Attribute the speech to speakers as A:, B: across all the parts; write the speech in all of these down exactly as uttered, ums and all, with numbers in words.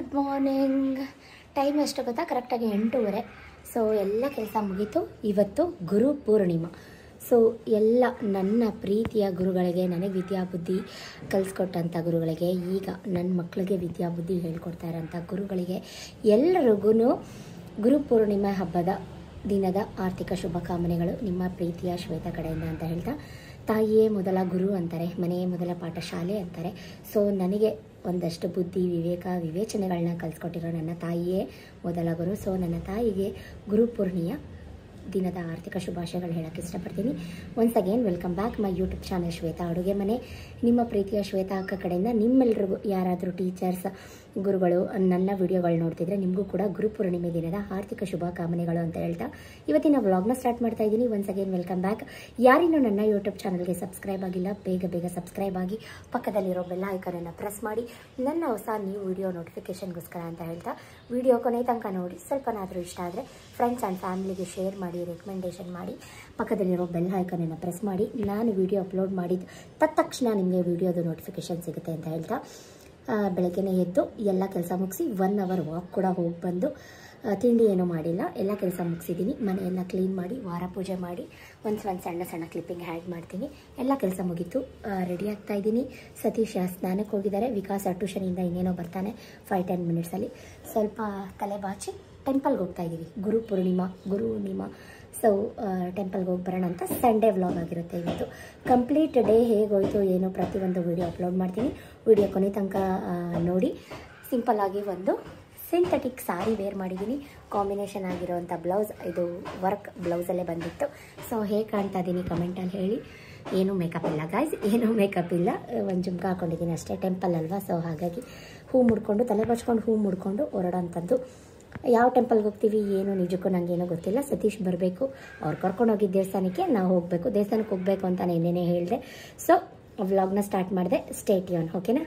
A: Good morning. Time ಎಷ್ಟು ಗೊತ್ತಾ? ಕರೆಕ್ಟಾಗಿ ಎಂಟೂವರೆ. ಸೊ ಎಲ್ಲ ಕೆಲಸ ಮುಗೀತು. ಇವತ್ತು ಗುರು ಪೂರ್ಣಿಮಾ. ಸೊ ಎಲ್ಲ ನನ್ನ ಪ್ರೀತಿಯ ಗುರುಗಳಿಗೆ, ನನಗೆ ವಿದ್ಯಾಬುದ್ಧಿ ಕಲಿಸ್ಕೊಟ್ಟಂಥ ಗುರುಗಳಿಗೆ, ಈಗ ನನ್ನ ಮಕ್ಕಳಿಗೆ ವಿದ್ಯಾಬುದ್ಧಿ ಹೇಳ್ಕೊಡ್ತಾ ಇರೋಂಥ ಗುರುಗಳಿಗೆ ಎಲ್ಲರಿಗೂ ಗುರು ಪೂರ್ಣಿಮಾ ಹಬ್ಬದ ದಿನದ ಆರ್ಥಿಕ ಶುಭಕಾಮನೆಗಳು ನಿಮ್ಮ ಪ್ರೀತಿಯ ಶ್ವೇತಾ ಕಡೆಯಿಂದ ಅಂತ ಹೇಳ್ತಾ, ತಾಯಿಯೇ ಮೊದಲ ಗುರು ಅಂತಾರೆ, ಮನೆಯೇ ಮೊದಲ ಪಾಠಶಾಲೆ ಅಂತಾರೆ. ಸೊ ನನಗೆ ಒಂದಷ್ಟು ಬುದ್ಧಿ, ವಿವೇಕ, ವಿವೇಚನೆಗಳನ್ನ ಕಲಿಸ್ಕೊಟ್ಟಿರೋ ನನ್ನ ತಾಯಿಯೇ ಮೊದಲ ಗುರು. ಸೊ ನನ್ನ ತಾಯಿಗೆ ಗುರು ಪೂರ್ಣಿಮಾ ದಿನದ ಆರ್ಥಿಕ ಶುಭಾಶಯಗಳು ಹೇಳೋಕ್ಕೆ ಇಷ್ಟಪಡ್ತೀನಿ. Once again welcome back my YouTube channel Shweta ಅಡುಗೆ ಮನೆ. ನಿಮ್ಮ ಪ್ರೀತಿಯ ಶ್ವೇತಾ ಅಕ್ಕ ಕಡೆಯಿಂದ ನಿಮ್ಮೆಲ್ಲರಿಗೂ ಯಾರಾದರೂ ಟೀಚರ್ಸ್, ಗುರುಗಳು ನನ್ನ ವಿಡಿಯೋಗಳು ನೋಡ್ತಿದ್ರೆ ನಿಮಗೂ ಕೂಡ ಗುರು ಪೂರ್ಣಿಮೆ ದಿನದ ಆರ್ಥಿಕ ಶುಭಕಾಮನೆಗಳು ಅಂತ ಹೇಳ್ತಾ ಇವತ್ತಿನ ವ್ಲಾಗ್ನ ಸ್ಟಾರ್ಟ್ ಮಾಡ್ತಾ ಇದ್ದೀನಿ. Once again welcome back. ಯಾರಿನ್ನೂ ನನ್ನ ಯೂಟ್ಯೂಬ್ ಚಾನಲ್ಗೆ ಸಬ್ಸ್ಕ್ರೈಬ್ ಆಗಿಲ್ಲ, ಬೇಗ ಬೇಗ ಸಬ್ಸ್ಕ್ರೈಬ್ ಆಗಿ ಪಕ್ಕದಲ್ಲಿರೋ ಬೆಲ್ ಐಕಾನನ್ನು ಪ್ರೆಸ್ ಮಾಡಿ ನನ್ನ ಹೊಸ ನ್ಯೂ ವಿಡಿಯೋ ನೋಟಿಫಿಕೇಷನ್ಗೋಸ್ಕರ ಅಂತ ಹೇಳ್ತಾ, ವಿಡಿಯೋ ಕೊನೆ ತನಕ ನೋಡಿ ಸ್ವಲ್ಪನಾದರೂ ಇಷ್ಟ ಆದರೆ ಫ್ರೆಂಡ್ಸ್ ಆ್ಯಂಡ್ ಫ್ಯಾಮಿಲಿಗೆ ಶೇರ್ ಮಾಡಿ, ರೆಕಮೆಂಡೇಷನ್ ಮಾಡಿ, ಪಕ್ಕದಲ್ಲಿರೋ ಬೆಲ್ ಐಕಾನನ್ನು ಪ್ರೆಸ್ ಮಾಡಿ. ನಾನು ವಿಡಿಯೋ ಅಪ್ಲೋಡ್ ಮಾಡಿದ ತಕ್ಷಣ ನಿಮಗೆ ವಿಡಿಯೋದು ನೋಟಿಫಿಕೇಷನ್ ಸಿಗುತ್ತೆ ಅಂತ ಹೇಳ್ತಾ, ಬೆಳಗ್ಗೆನೇ ಎದ್ದು ಎಲ್ಲ ಕೆಲಸ ಮುಗಿಸಿ ಒನ್ ಅವರ್ ವಾಕ್ ಕೂಡ ಹೋಗಿ ಬಂದು ತಿಂಡಿ ಏನೂ ಮಾಡಿಲ್ಲ, ಎಲ್ಲ ಕೆಲಸ ಮುಗಿಸಿದ್ದೀನಿ. ಮನೆಯೆಲ್ಲ ಕ್ಲೀನ್ ಮಾಡಿ, ವಾರ ಪೂಜೆ ಮಾಡಿ, ಒಂದು ಒಂದು ಸಣ್ಣ ಸಣ್ಣ ಕ್ಲಿಪ್ಪಿಂಗ್ ಹ್ಯಾಡ್ ಮಾಡ್ತೀನಿ. ಎಲ್ಲ ಕೆಲಸ ಮುಗೀತು, ರೆಡಿ ಆಗ್ತಾ ಇದ್ದೀನಿ. ಸತೀಶ್ ಸ್ನಾನಕ್ಕೆ ಹೋಗಿದ್ದಾರೆ, ವಿಕಾಸ್ ಟ್ಯೂಷನಿಂದ ಇನ್ನೇನೋ ಬರ್ತಾನೆ ಫೈವ್ ಟೆನ್ ಮಿನಿಟ್ಸಲ್ಲಿ. ಸ್ವಲ್ಪ ತಲೆ ಬಾಚಿ ಟೆಂಪಲ್ಗೆ ಹೋಗ್ತಾ ಇದ್ದೀವಿ. ಗುರು ಪೂರ್ಣಿಮಾ ಗುರು ಪೂರ್ಣಿಮಾ ಸೊ ಟೆಂಪಲ್ಗೆ ಹೋಗಿ ಬರೋಣ ಅಂತ. ಸಂಡೇ ವ್ಲಾಗ್ ಆಗಿರುತ್ತೆ ಇವತ್ತು. ಕಂಪ್ಲೀಟ್ ಡೇ ಹೇಗೋಯ್ತು ಏನು ಪ್ರತಿಯೊಂದು ವಿಡಿಯೋ ಅಪ್ಲೋಡ್ ಮಾಡ್ತೀನಿ. ವಿಡಿಯೋ ಕೊನೆ ತನಕ ನೋಡಿ. ಸಿಂಪಲ್ಲಾಗಿ ಒಂದು ಸಿಂಥೆಟಿಕ್ ಸಾರಿ ವೇರ್ ಮಾಡಿದ್ದೀನಿ, ಕಾಂಬಿನೇಷನ್ ಆಗಿರೋವಂಥ ಬ್ಲೌಸ್. ಇದು ವರ್ಕ್ ಬ್ಲೌಸಲ್ಲೇ ಬಂದಿತ್ತು. ಸೊ ಹೇಗೆ ಕಾಣ್ತಾ ಇದ್ದೀನಿ ಕಮೆಂಟಲ್ಲಿ ಹೇಳಿ. ಏನೂ ಮೇಕಪ್ ಇಲ್ಲ ಗಾಯ್ಸ್, ಏನೂ ಮೇಕಪ್ ಇಲ್ಲ, ಒಂದು ಜುಮ್ಕ ಹಾಕ್ಕೊಂಡಿದ್ದೀನಿ ಅಷ್ಟೇ. ಟೆಂಪಲ್ ಅಲ್ವಾ, ಸೊ ಹಾಗಾಗಿ ಹೂ ಮುಡ್ಕೊಂಡು, ತಲೆ ಬಚ್ಕೊಂಡು ಹೂ ಮುಡ್ಕೊಂಡು ಹೊರಡೋಂಥದ್ದು. ಯಾವ ಟೆಂಪಲ್ಗೆ ಹೋಗ್ತೀವಿ ಏನು ನಿಜಕ್ಕೂ ನನಗೇನೋ ಗೊತ್ತಿಲ್ಲ. ಸತೀಶ್ ಬರಬೇಕು, ಅವ್ರು ಕರ್ಕೊಂಡು ಹೋಗಿದ್ದ ದೇವಸ್ಥಾನಕ್ಕೆ ನಾವು ಹೋಗಬೇಕು. ದೇವಸ್ಥಾನಕ್ಕೆ ಹೋಗಬೇಕು ಅಂತ ನೆನ್ನೆನೇ ಹೇಳಿದೆ. ಸೊ ವ್ಲಾಗ್ನ ಸ್ಟಾರ್ಟ್ ಮಾಡಿದೆ. ಸ್ಟೇ ಟ್ಯೂನ್, ಓಕೆನಾ?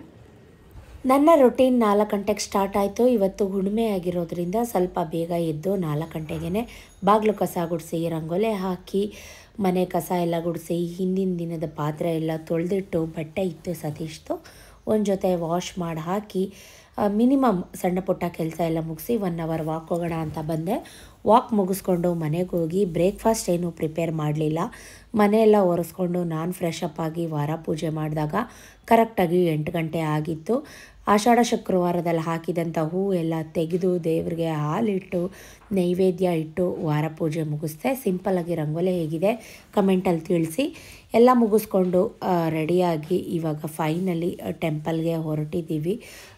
A: ನನ್ನ ರೊಟೀನ್ ನಾಲ್ಕು ಗಂಟೆಗೆ ಸ್ಟಾರ್ಟ್ ಆಯಿತು. ಇವತ್ತು ಹುಣ್ಣಿಮೆ ಆಗಿರೋದ್ರಿಂದ ಸ್ವಲ್ಪ ಬೇಗ ಎದ್ದು ನಾಲ್ಕು ಗಂಟೆಗೆ ಬಾಗಿಲು ಕಸ ಗುಡಿಸಿ, ರಂಗೋಲೆ ಹಾಕಿ, ಮನೆ ಕಸ ಎಲ್ಲ ಗುಡಿಸಿ, ಹಿಂದಿನ ದಿನದ ಪಾತ್ರೆ ಎಲ್ಲ ತೊಳೆದಿಟ್ಟು, ಬಟ್ಟೆ ಇತ್ತು ಸತೀಶ್ದು, ಒಂದು ಜೊತೆ ವಾಶ್ ಮಾಡಿ ಹಾಕಿ, ಮಿನಿಮಮ್ ಸಣ್ಣ ಪುಟ್ಟ ಕೆಲಸ ಎಲ್ಲ ಮುಗಿಸಿ ಒನ್ ಅವರ್ ವಾಕ್ ಹೋಗೋಣ ಅಂತ ಬಂದೆ. ವಾಕ್ ಮುಗಿಸ್ಕೊಂಡು ಮನೆಗೆ ಹೋಗಿ ಬ್ರೇಕ್ಫಾಸ್ಟ್ ಏನೂ ಪ್ರಿಪೇರ್ ಮಾಡಲಿಲ್ಲ. ಮನೆಯೆಲ್ಲ ಒರೆಸ್ಕೊಂಡು ನಾನು ಫ್ರೆಶ್ ಅಪ್ ಆಗಿ ವಾರ ಪೂಜೆ ಮಾಡಿದಾಗ ಕರೆಕ್ಟಾಗಿ ಎಂಟು ಗಂಟೆ ಆಗಿತ್ತು. ಆಷಾಢ ಶುಕ್ರವಾರದಲ್ಲಿ ಹಾಕಿದಂಥ ಹೂ ಎಲ್ಲ ತೆಗೆದು ದೇವರಿಗೆ ಹಾಲಿಟ್ಟು ನೈವೇದ್ಯ ಇಟ್ಟು ವಾರ ಪೂಜೆ ಮುಗಿಸ್ದೆ. ಸಿಂಪಲ್ಲಾಗಿ ರಂಗೋಲೆ ಹೇಗಿದೆ ಕಮೆಂಟಲ್ಲಿ ತಿಳಿಸಿ. ಎಲ್ಲ ಮುಗಿಸ್ಕೊಂಡು ರೆಡಿಯಾಗಿ ಇವಾಗ ಫೈನಲಿ ಟೆಂಪಲ್ಗೆ ಹೊರಟಿದ್ದೀವಿ.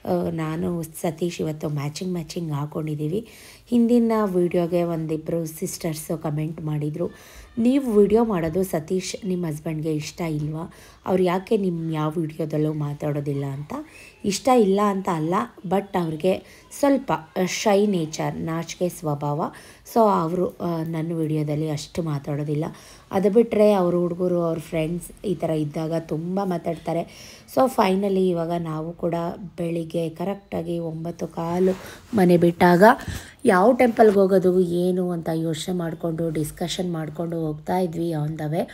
A: ನಾನು ಸತೀಶ್ ಇವತ್ತು ಮ್ಯಾಚಿಂಗ್ ಮ್ಯಾಚಿಂಗ್ ಹಾಕ್ಕೊಂಡಿದ್ದೀವಿ. ಹಿಂದಿನ ವೀಡಿಯೋಗೆ ಒಂದಿಬ್ಬರು ಸಿಸ್ಟರ್ಸು ಕಮೆಂಟ್ ಮಾಡಿದರು, ನೀವು ವಿಡಿಯೋ ಮಾಡೋದು ಸತೀಶ್ ನಿಮ್ಮ ಹಸ್ಬೆಂಡ್ಗೆ ಇಷ್ಟ ಇಲ್ವಾ, ಅವ್ರು ಯಾಕೆ ನಿಮ್ಮ ಯಾವ ವಿಡಿಯೋದಲ್ಲೂ ಮಾತಾಡೋದಿಲ್ಲ ಅಂತ. ಇಷ್ಟ ಇಲ್ಲ ಅಂತ ಅಲ್ಲ, ಬಟ್ ಅವ್ರಿಗೆ ಸ್ವಲ್ಪ ಶೈ ನೇಚರ್, ನಾಚಿಕೆ ಸ್ವಭಾವ. ಸೊ ಅವರು ನನ್ನ ವಿಡಿಯೋದಲ್ಲಿ ಅಷ್ಟು ಮಾತಾಡೋದಿಲ್ಲ. ಅದು ಬಿಟ್ಟರೆ ಅವ್ರ ಹುಡುಗರು, ಅವ್ರ ಫ್ರೆಂಡ್ಸ್ ಈ ಥರ ಇದ್ದಾಗ ತುಂಬ ಮಾತಾಡ್ತಾರೆ. ಸೊ ಫೈನಲಿ ಇವಾಗ ನಾವು ಕೂಡ ಬೆಳಿಗ್ಗೆ ಕರೆಕ್ಟಾಗಿ ಒಂಬತ್ತು ಕಾಲು ಮನೆ ಬಿಟ್ಟಾಗ ಯಾವ ಟೆಂಪಲ್ಗೆ ಹೋಗೋದು ಏನು ಅಂತ ಯೋಚನೆ ಮಾಡಿಕೊಂಡು ಡಿಸ್ಕಷನ್ ಮಾಡಿಕೊಂಡು ಹೋಗ್ತಾ ಇದ್ವಿ ಆನ್ ದ ವೇ.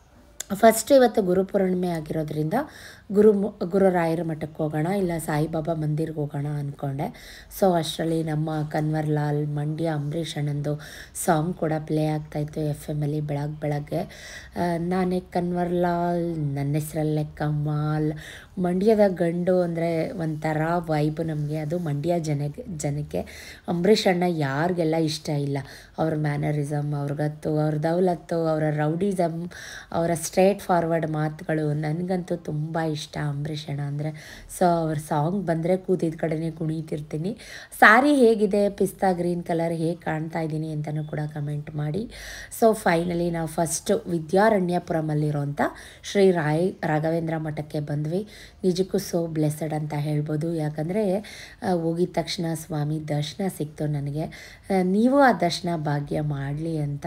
A: ಫಸ್ಟ್ ಇವತ್ತು ಗುರು ಪೂರ್ಣಿಮೆ ಆಗಿರೋದ್ರಿಂದ ಗುರು ಗುರುರಾಯರ ಮಠಕ್ಕೆ ಹೋಗೋಣ, ಇಲ್ಲ ಸಾಯಿಬಾಬಾ ಮಂದಿರ್ಗೆ ಹೋಗೋಣ ಅಂದ್ಕೊಂಡೆ. ಸೊ ಅಷ್ಟರಲ್ಲಿ ನಮ್ಮ ಕನ್ವರ್ಲಾಲ್ ಮಂಡ್ಯ ಅಂಬರೀಷ್ ಅಣ್ಣಂದು ಸಾಂಗ್ ಕೂಡ ಪ್ಲೇ ಆಗ್ತಾಯಿತ್ತು ಎಫ್ ಎಮ್ಮಲ್ಲಿ ಬೆಳಗ್ಗೆ ಬೆಳಗ್ಗೆ. ನಾನೇ ಕನ್ವರ್ಲಾಲ್, ನನ್ನ ಹೆಸರಲ್ಲೇ ಕಮಾಲ್. ಮಂಡ್ಯದ ಗಂಡು ಅಂದರೆ ಒಂಥರ ವೈಬ್ ನಮಗೆ, ಅದು ಮಂಡ್ಯ ಜನಕ್ಕೆ ಜನಕ್ಕೆ ಅಂಬರೀಷ್ ಅಣ್ಣ ಯಾರಿಗೆಲ್ಲ ಇಷ್ಟ ಇಲ್ಲ. ಅವ್ರ ಮ್ಯಾನರಿಸಮ್, ಅವ್ರ ಗತ್ತು, ಅವ್ರ ದೌಲತ್ತು, ಅವರ ರೌಡಿಸಮ್, ಅವರ ಸ್ಟ್ರೇಟ್ ಫಾರ್ವರ್ಡ್ ಮಾತುಗಳು ನನಗಂತೂ ತುಂಬ ಇಷ್ಟ ಅಂಬರೀಷ್ ಅಣ್ಣ ಅಂದರೆ. ಸೊ ಅವ್ರ ಸಾಂಗ್ ಬಂದರೆ ಕೂತಿದ್ದ ಕಡೆನೇ ಕುಣಿತಿರ್ತೀನಿ. ಸ್ಯಾರಿ ಹೇಗಿದೆ, ಪಿಸ್ತಾ ಗ್ರೀನ್ ಕಲರ್ ಹೇಗೆ ಕಾಣ್ತಾ ಇದ್ದೀನಿ ಅಂತಲೂ ಕೂಡ ಕಮೆಂಟ್ ಮಾಡಿ. ಸೊ ಫೈನಲಿ ನಾವು ಫಸ್ಟು ವಿದ್ಯಾರಣ್ಯಪುರಮಲ್ಲಿರೋಂಥ ಶ್ರೀ ರಾಯ್ ರಾಘವೇಂದ್ರ ಮಠಕ್ಕೆ ಬಂದ್ವಿ. ನಿಜಕ್ಕೂ ಸೋ ಬ್ಲೆಸ್ಸಡ್ ಅಂತ ಹೇಳ್ಬೋದು. ಯಾಕಂದರೆ ಹೋಗಿದ ತಕ್ಷಣ ಸ್ವಾಮಿ ದರ್ಶನ ಸಿಕ್ತು ನನಗೆ. ನೀವು ಆ ದರ್ಶನ ಭಾಗ್ಯ ಮಾಡಲಿ ಅಂತ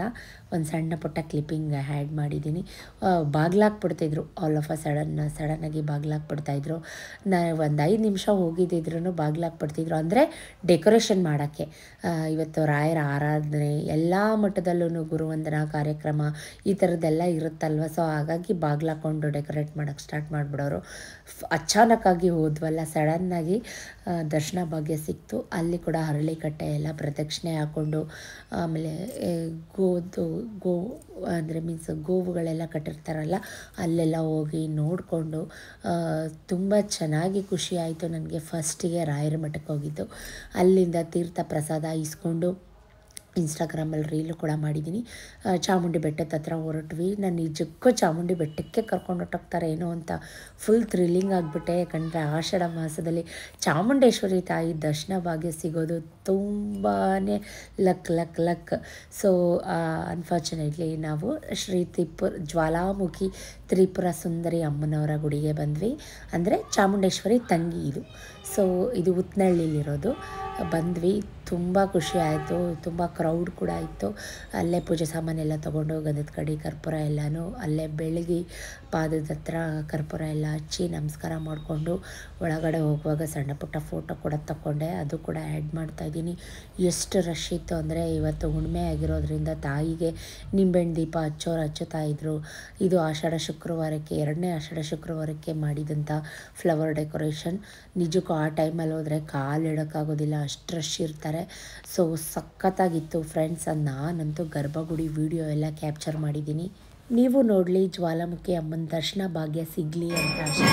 A: ಒಂದು ಸಣ್ಣ ಪುಟ್ಟ ಕ್ಲಿಪ್ಪಿಂಗ್ ಹ್ಯಾಡ್ ಮಾಡಿದ್ದೀನಿ. ಬಾಗ್ಲಾಕ್ಬಿಡ್ತಿದ್ರು ಆಲ್ ಆಫ್ ಅ ಸಡನ್ ಸಡನ್ನಾಗಿ ಬಾಗ್ಲಾಕ್ಬಿಡ್ತಾಯಿದ್ರು. ನಾ ಒಂದು ಐದು ನಿಮಿಷ ಹೋಗಿದ್ದಿದ್ರು ಬಾಗ್ಲಾಕ್ಬಿಡ್ತಿದ್ರು. ಅಂದರೆ ಡೆಕೋರೇಷನ್ ಮಾಡೋಕ್ಕೆ ಇವತ್ತು ರಾಯರ ಆರಾಧನೆ ಎಲ್ಲ ಮಟ್ಟದಲ್ಲೂ ಗುರುವಂದನಾ ಕಾರ್ಯಕ್ರಮ ಈ ಥರದ್ದೆಲ್ಲ ಇರುತ್ತಲ್ವ. ಸೊ ಹಾಗಾಗಿ ಬಾಗ್ಲಾಕೊಂಡು ಡೆಕೋರೇಟ್ ಮಾಡೋಕ್ಕೆ ಸ್ಟಾರ್ಟ್ ಮಾಡಿಬಿಡೋರು. ಅಚಾನಕ್ಕಾಗಿ ಹೋದ್ವಲ್ಲ, ಸಡನ್ನಾಗಿ ದರ್ಶನ ಭಾಗ್ಯ ಸಿಕ್ತು. ಅಲ್ಲಿ ಕೂಡ ಹರಳಿಕಟ್ಟೆ ಎಲ್ಲ ಪ್ರದಕ್ಷಿಣೆ ಹಾಕ್ಕೊಂಡು, ಆಮೇಲೆ ಗೋದು ಗೋ ಅಂದರೆ ಮೀನ್ಸ್ ಗೋವುಗಳೆಲ್ಲ ಕಟ್ಟಿರ್ತಾರಲ್ಲ, ಅಲ್ಲೆಲ್ಲ ಹೋಗಿ ನೋಡಿಕೊಂಡು ತುಂಬ ಚೆನ್ನಾಗಿ ಖುಷಿ ಆಯಿತು ನನಗೆ. ಫಸ್ಟಿಗೆ ರಾಯರ ಮಠಕ್ಕೆ ಹೋಗಿದ್ದು, ಅಲ್ಲಿಂದ ತೀರ್ಥ ಪ್ರಸಾದ ಇಸ್ಕೊಂಡು ಇನ್ಸ್ಟಾಗ್ರಾಮಲ್ಲಿ ರೀಲು ಕೂಡ ಮಾಡಿದ್ದೀನಿ. ಚಾಮುಂಡಿ ಬೆಟ್ಟದ ಹತ್ರ ಹೊರಟ್ವಿ. ನಾನು ನಿಜಕ್ಕೂ ಚಾಮುಂಡಿ ಬೆಟ್ಟಕ್ಕೆ ಕರ್ಕೊಂಡು ಹೊಟ್ಟೋಗ್ತಾರೆ ಏನೋ ಅಂತ ಫುಲ್ ಥ್ರಿಲ್ಲಿಂಗ್ ಆಗಿಬಿಟ್ಟೆ. ಯಾಕಂದರೆ ಆಷಾಢ ಮಾಸದಲ್ಲಿ ಚಾಮುಂಡೇಶ್ವರಿ ತಾಯಿ ದರ್ಶನ ಭಾಗ್ಯ ಸಿಗೋದು ತುಂಬಾ luck luck luck so unfortunately ನಾವು ಶ್ರೀ ತ್ರಿಪುರ ಜ್ವಾಲಾಮುಖಿ ತ್ರಿಪುರ ಸುಂದರಿ ಅಮ್ಮನವರ ಗುಡಿಗೆ ಬಂದ್ವಿ. ಅಂದರೆ ಚಾಮುಂಡೇಶ್ವರಿ ತಂಗಿ ಇದು. ಸೊ ಇದು ಉತ್ನಳ್ಳಿಲಿರೋದು. ಬಂದ್ವಿ, ತುಂಬ ಖುಷಿ ಆಯಿತು. ತುಂಬ ಕ್ರೌಡ್ ಕೂಡ ಇತ್ತು. ಅಲ್ಲೇ ಪೂಜೆ ಸಾಮಾನೆಲ್ಲ ತೊಗೊಂಡು ಗಂಧದ ಕಡ್ಡಿ ಕರ್ಪೂರ ಎಲ್ಲನೂ ಅಲ್ಲೇ ಬೆಳಗಿ ಪಾದದ ಹತ್ರ ಕರ್ಪೂರ ಎಲ್ಲ ಹಚ್ಚಿ ನಮಸ್ಕಾರ ಮಾಡಿಕೊಂಡು ಒಳಗಡೆ ಹೋಗುವಾಗ ಸಣ್ಣ ಪುಟ್ಟ ಫೋಟೋ ಕೂಡ ತಗೊಂಡೆ. ಅದು ಕೂಡ ಆ್ಯಡ್ ಮಾಡ್ತಾಯಿದ್ದೀನಿ. ಎಷ್ಟು ರಶ್ ಇತ್ತು ಅಂದರೆ ಇವತ್ತು ಹುಣ್ಣಿಮೆ ಆಗಿರೋದ್ರಿಂದ ತಾಯಿಗೆ ನಿಂಬೆಹಣ್ಣು ದೀಪ ಹಚ್ಚೋರು ಹಚ್ಚುತ್ತಾ ಇದ್ರು. ಇದು ಆಷಾಢ ಶುಕ್ರವಾರಕ್ಕೆ ಎರಡನೇ ಆಷಾಢ ಶುಕ್ರವಾರಕ್ಕೆ ಮಾಡಿದಂಥ ಫ್ಲವರ್ ಡೆಕೋರೇಷನ್. ನಿಜಕ್ಕೂ ಆ ಟೈಮಲ್ಲಿ ಹೋದರೆ ಕಾಲು ಇಡೋಕ್ಕಾಗೋದಿಲ್ಲ, ಅಷ್ಟು ರಶ್ ಇರ್ತಾರೆ. ಸೊ ಸಖತ್ತಾಗಿತ್ತು ಫ್ರೆಂಡ್ಸ್. ನಾನಂತೂ ಗರ್ಭಗುಡಿ ವಿಡಿಯೋ ಎಲ್ಲ ಕ್ಯಾಪ್ಚರ್ ಮಾಡಿದ್ದೀನಿ. ನೀವು ನೋಡಲಿ, ಜ್ವಾಲಾಮುಖಿ ಅಮ್ಮನ ದರ್ಶನ ಭಾಗ್ಯ ಸಿಗಲಿ ಅಂತ ಅಷ್ಟೇ.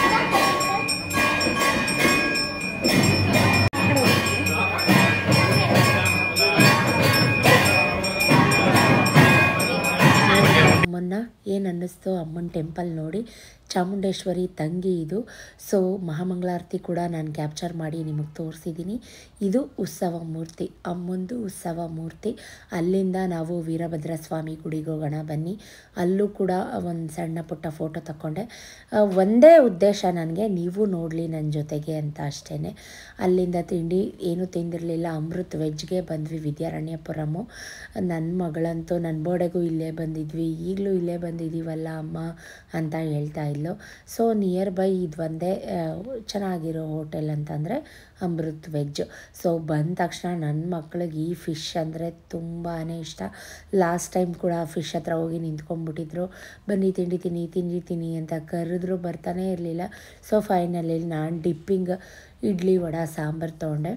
A: ಅಮ್ಮನ್ನ ಏನು ಅನ್ನಿಸ್ತು ಅಮ್ಮನ ಟೆಂಪಲ್ ನೋಡಿ. ಚಾಮುಂಡೇಶ್ವರಿ ತಂಗಿ ಇದು. ಸೊ ಮಹಾಮಂಗಳಾರತಿ ಕೂಡ ನಾನು ಕ್ಯಾಪ್ಚರ್ ಮಾಡಿ ನಿಮಗೆ ತೋರಿಸಿದ್ದೀನಿ. ಇದು ಉತ್ಸವ ಮೂರ್ತಿ, ಅಮ್ಮಂದು ಉತ್ಸವ ಮೂರ್ತಿ. ಅಲ್ಲಿಂದ ನಾವು ವೀರಭದ್ರ ಸ್ವಾಮಿ ಗುಡಿಗೆ ಹೋಗೋಣ ಬನ್ನಿ. ಅಲ್ಲೂ ಕೂಡ ಒಂದು ಸಣ್ಣ ಪುಟ್ಟ ಫೋಟೋ ತಗೊಂಡೆ. ಒಂದೇ ಉದ್ದೇಶ ನನಗೆ, ನೀವು ನೋಡಲಿ ನನ್ನ ಜೊತೆಗೆ ಅಂತ ಅಷ್ಟೇ. ಅಲ್ಲಿಂದ ತಿಂಡಿ ಏನೂ ತಿಂದಿರಲಿಲ್ಲ. ಅಮೃತ್ ವೆಜ್ಗೆ ಬಂದ್ವಿ ವಿದ್ಯಾರಣ್ಯಪುರಮು. ನನ್ನ ಮಗಳಂತೂ ನನ್ನ ಬೋರ್ಡೆಗೂ ಇಲ್ಲೇ ಬಂದಿದ್ವಿ, ಈಗಲೂ ಇಲ್ಲೇ ಬಂದಿದ್ದೀವಲ್ಲ ಅಮ್ಮ ಅಂತ ಹೇಳ್ತಾ ಇದ್ಲು. ಸೊ ನಿಯರ್ ಬೈ ಇದು ಒಂದೇ ಚೆನ್ನಾಗಿರೋ ಹೋಟೆಲ್ ಅಂತಂದರೆ ಅಮೃತ್ ವೆಜ್. ಸೊ ಬಂದ ತಕ್ಷಣ ನನ್ನ ಮಕ್ಳಿಗೆ ಈ ಫಿಶ್ ಅಂದರೆ ತುಂಬಾ ಇಷ್ಟ. ಲಾಸ್ಟ್ ಟೈಮ್ ಕೂಡ ಫಿಶ್ ಹತ್ರ ಹೋಗಿ ನಿಂತ್ಕೊಂಡ್ಬಿಟ್ಟಿದ್ರು. ಬನ್ನಿ ತಿಂಡಿ ತಿನ್ನಿ ತಿಂಡಿ ತಿನ್ನಿ ಅಂತ ಕರೆದ್ರು, ಬರ್ತಾನೆ ಇರಲಿಲ್ಲ. ಸೊ ಫೈನಲಿ ನಾನು ಡಿಪ್ಪಿಂಗ್ ಇಡ್ಲಿ ವಡೆ ಸಾಂಬಾರು ತೊಗೊಂಡೆ.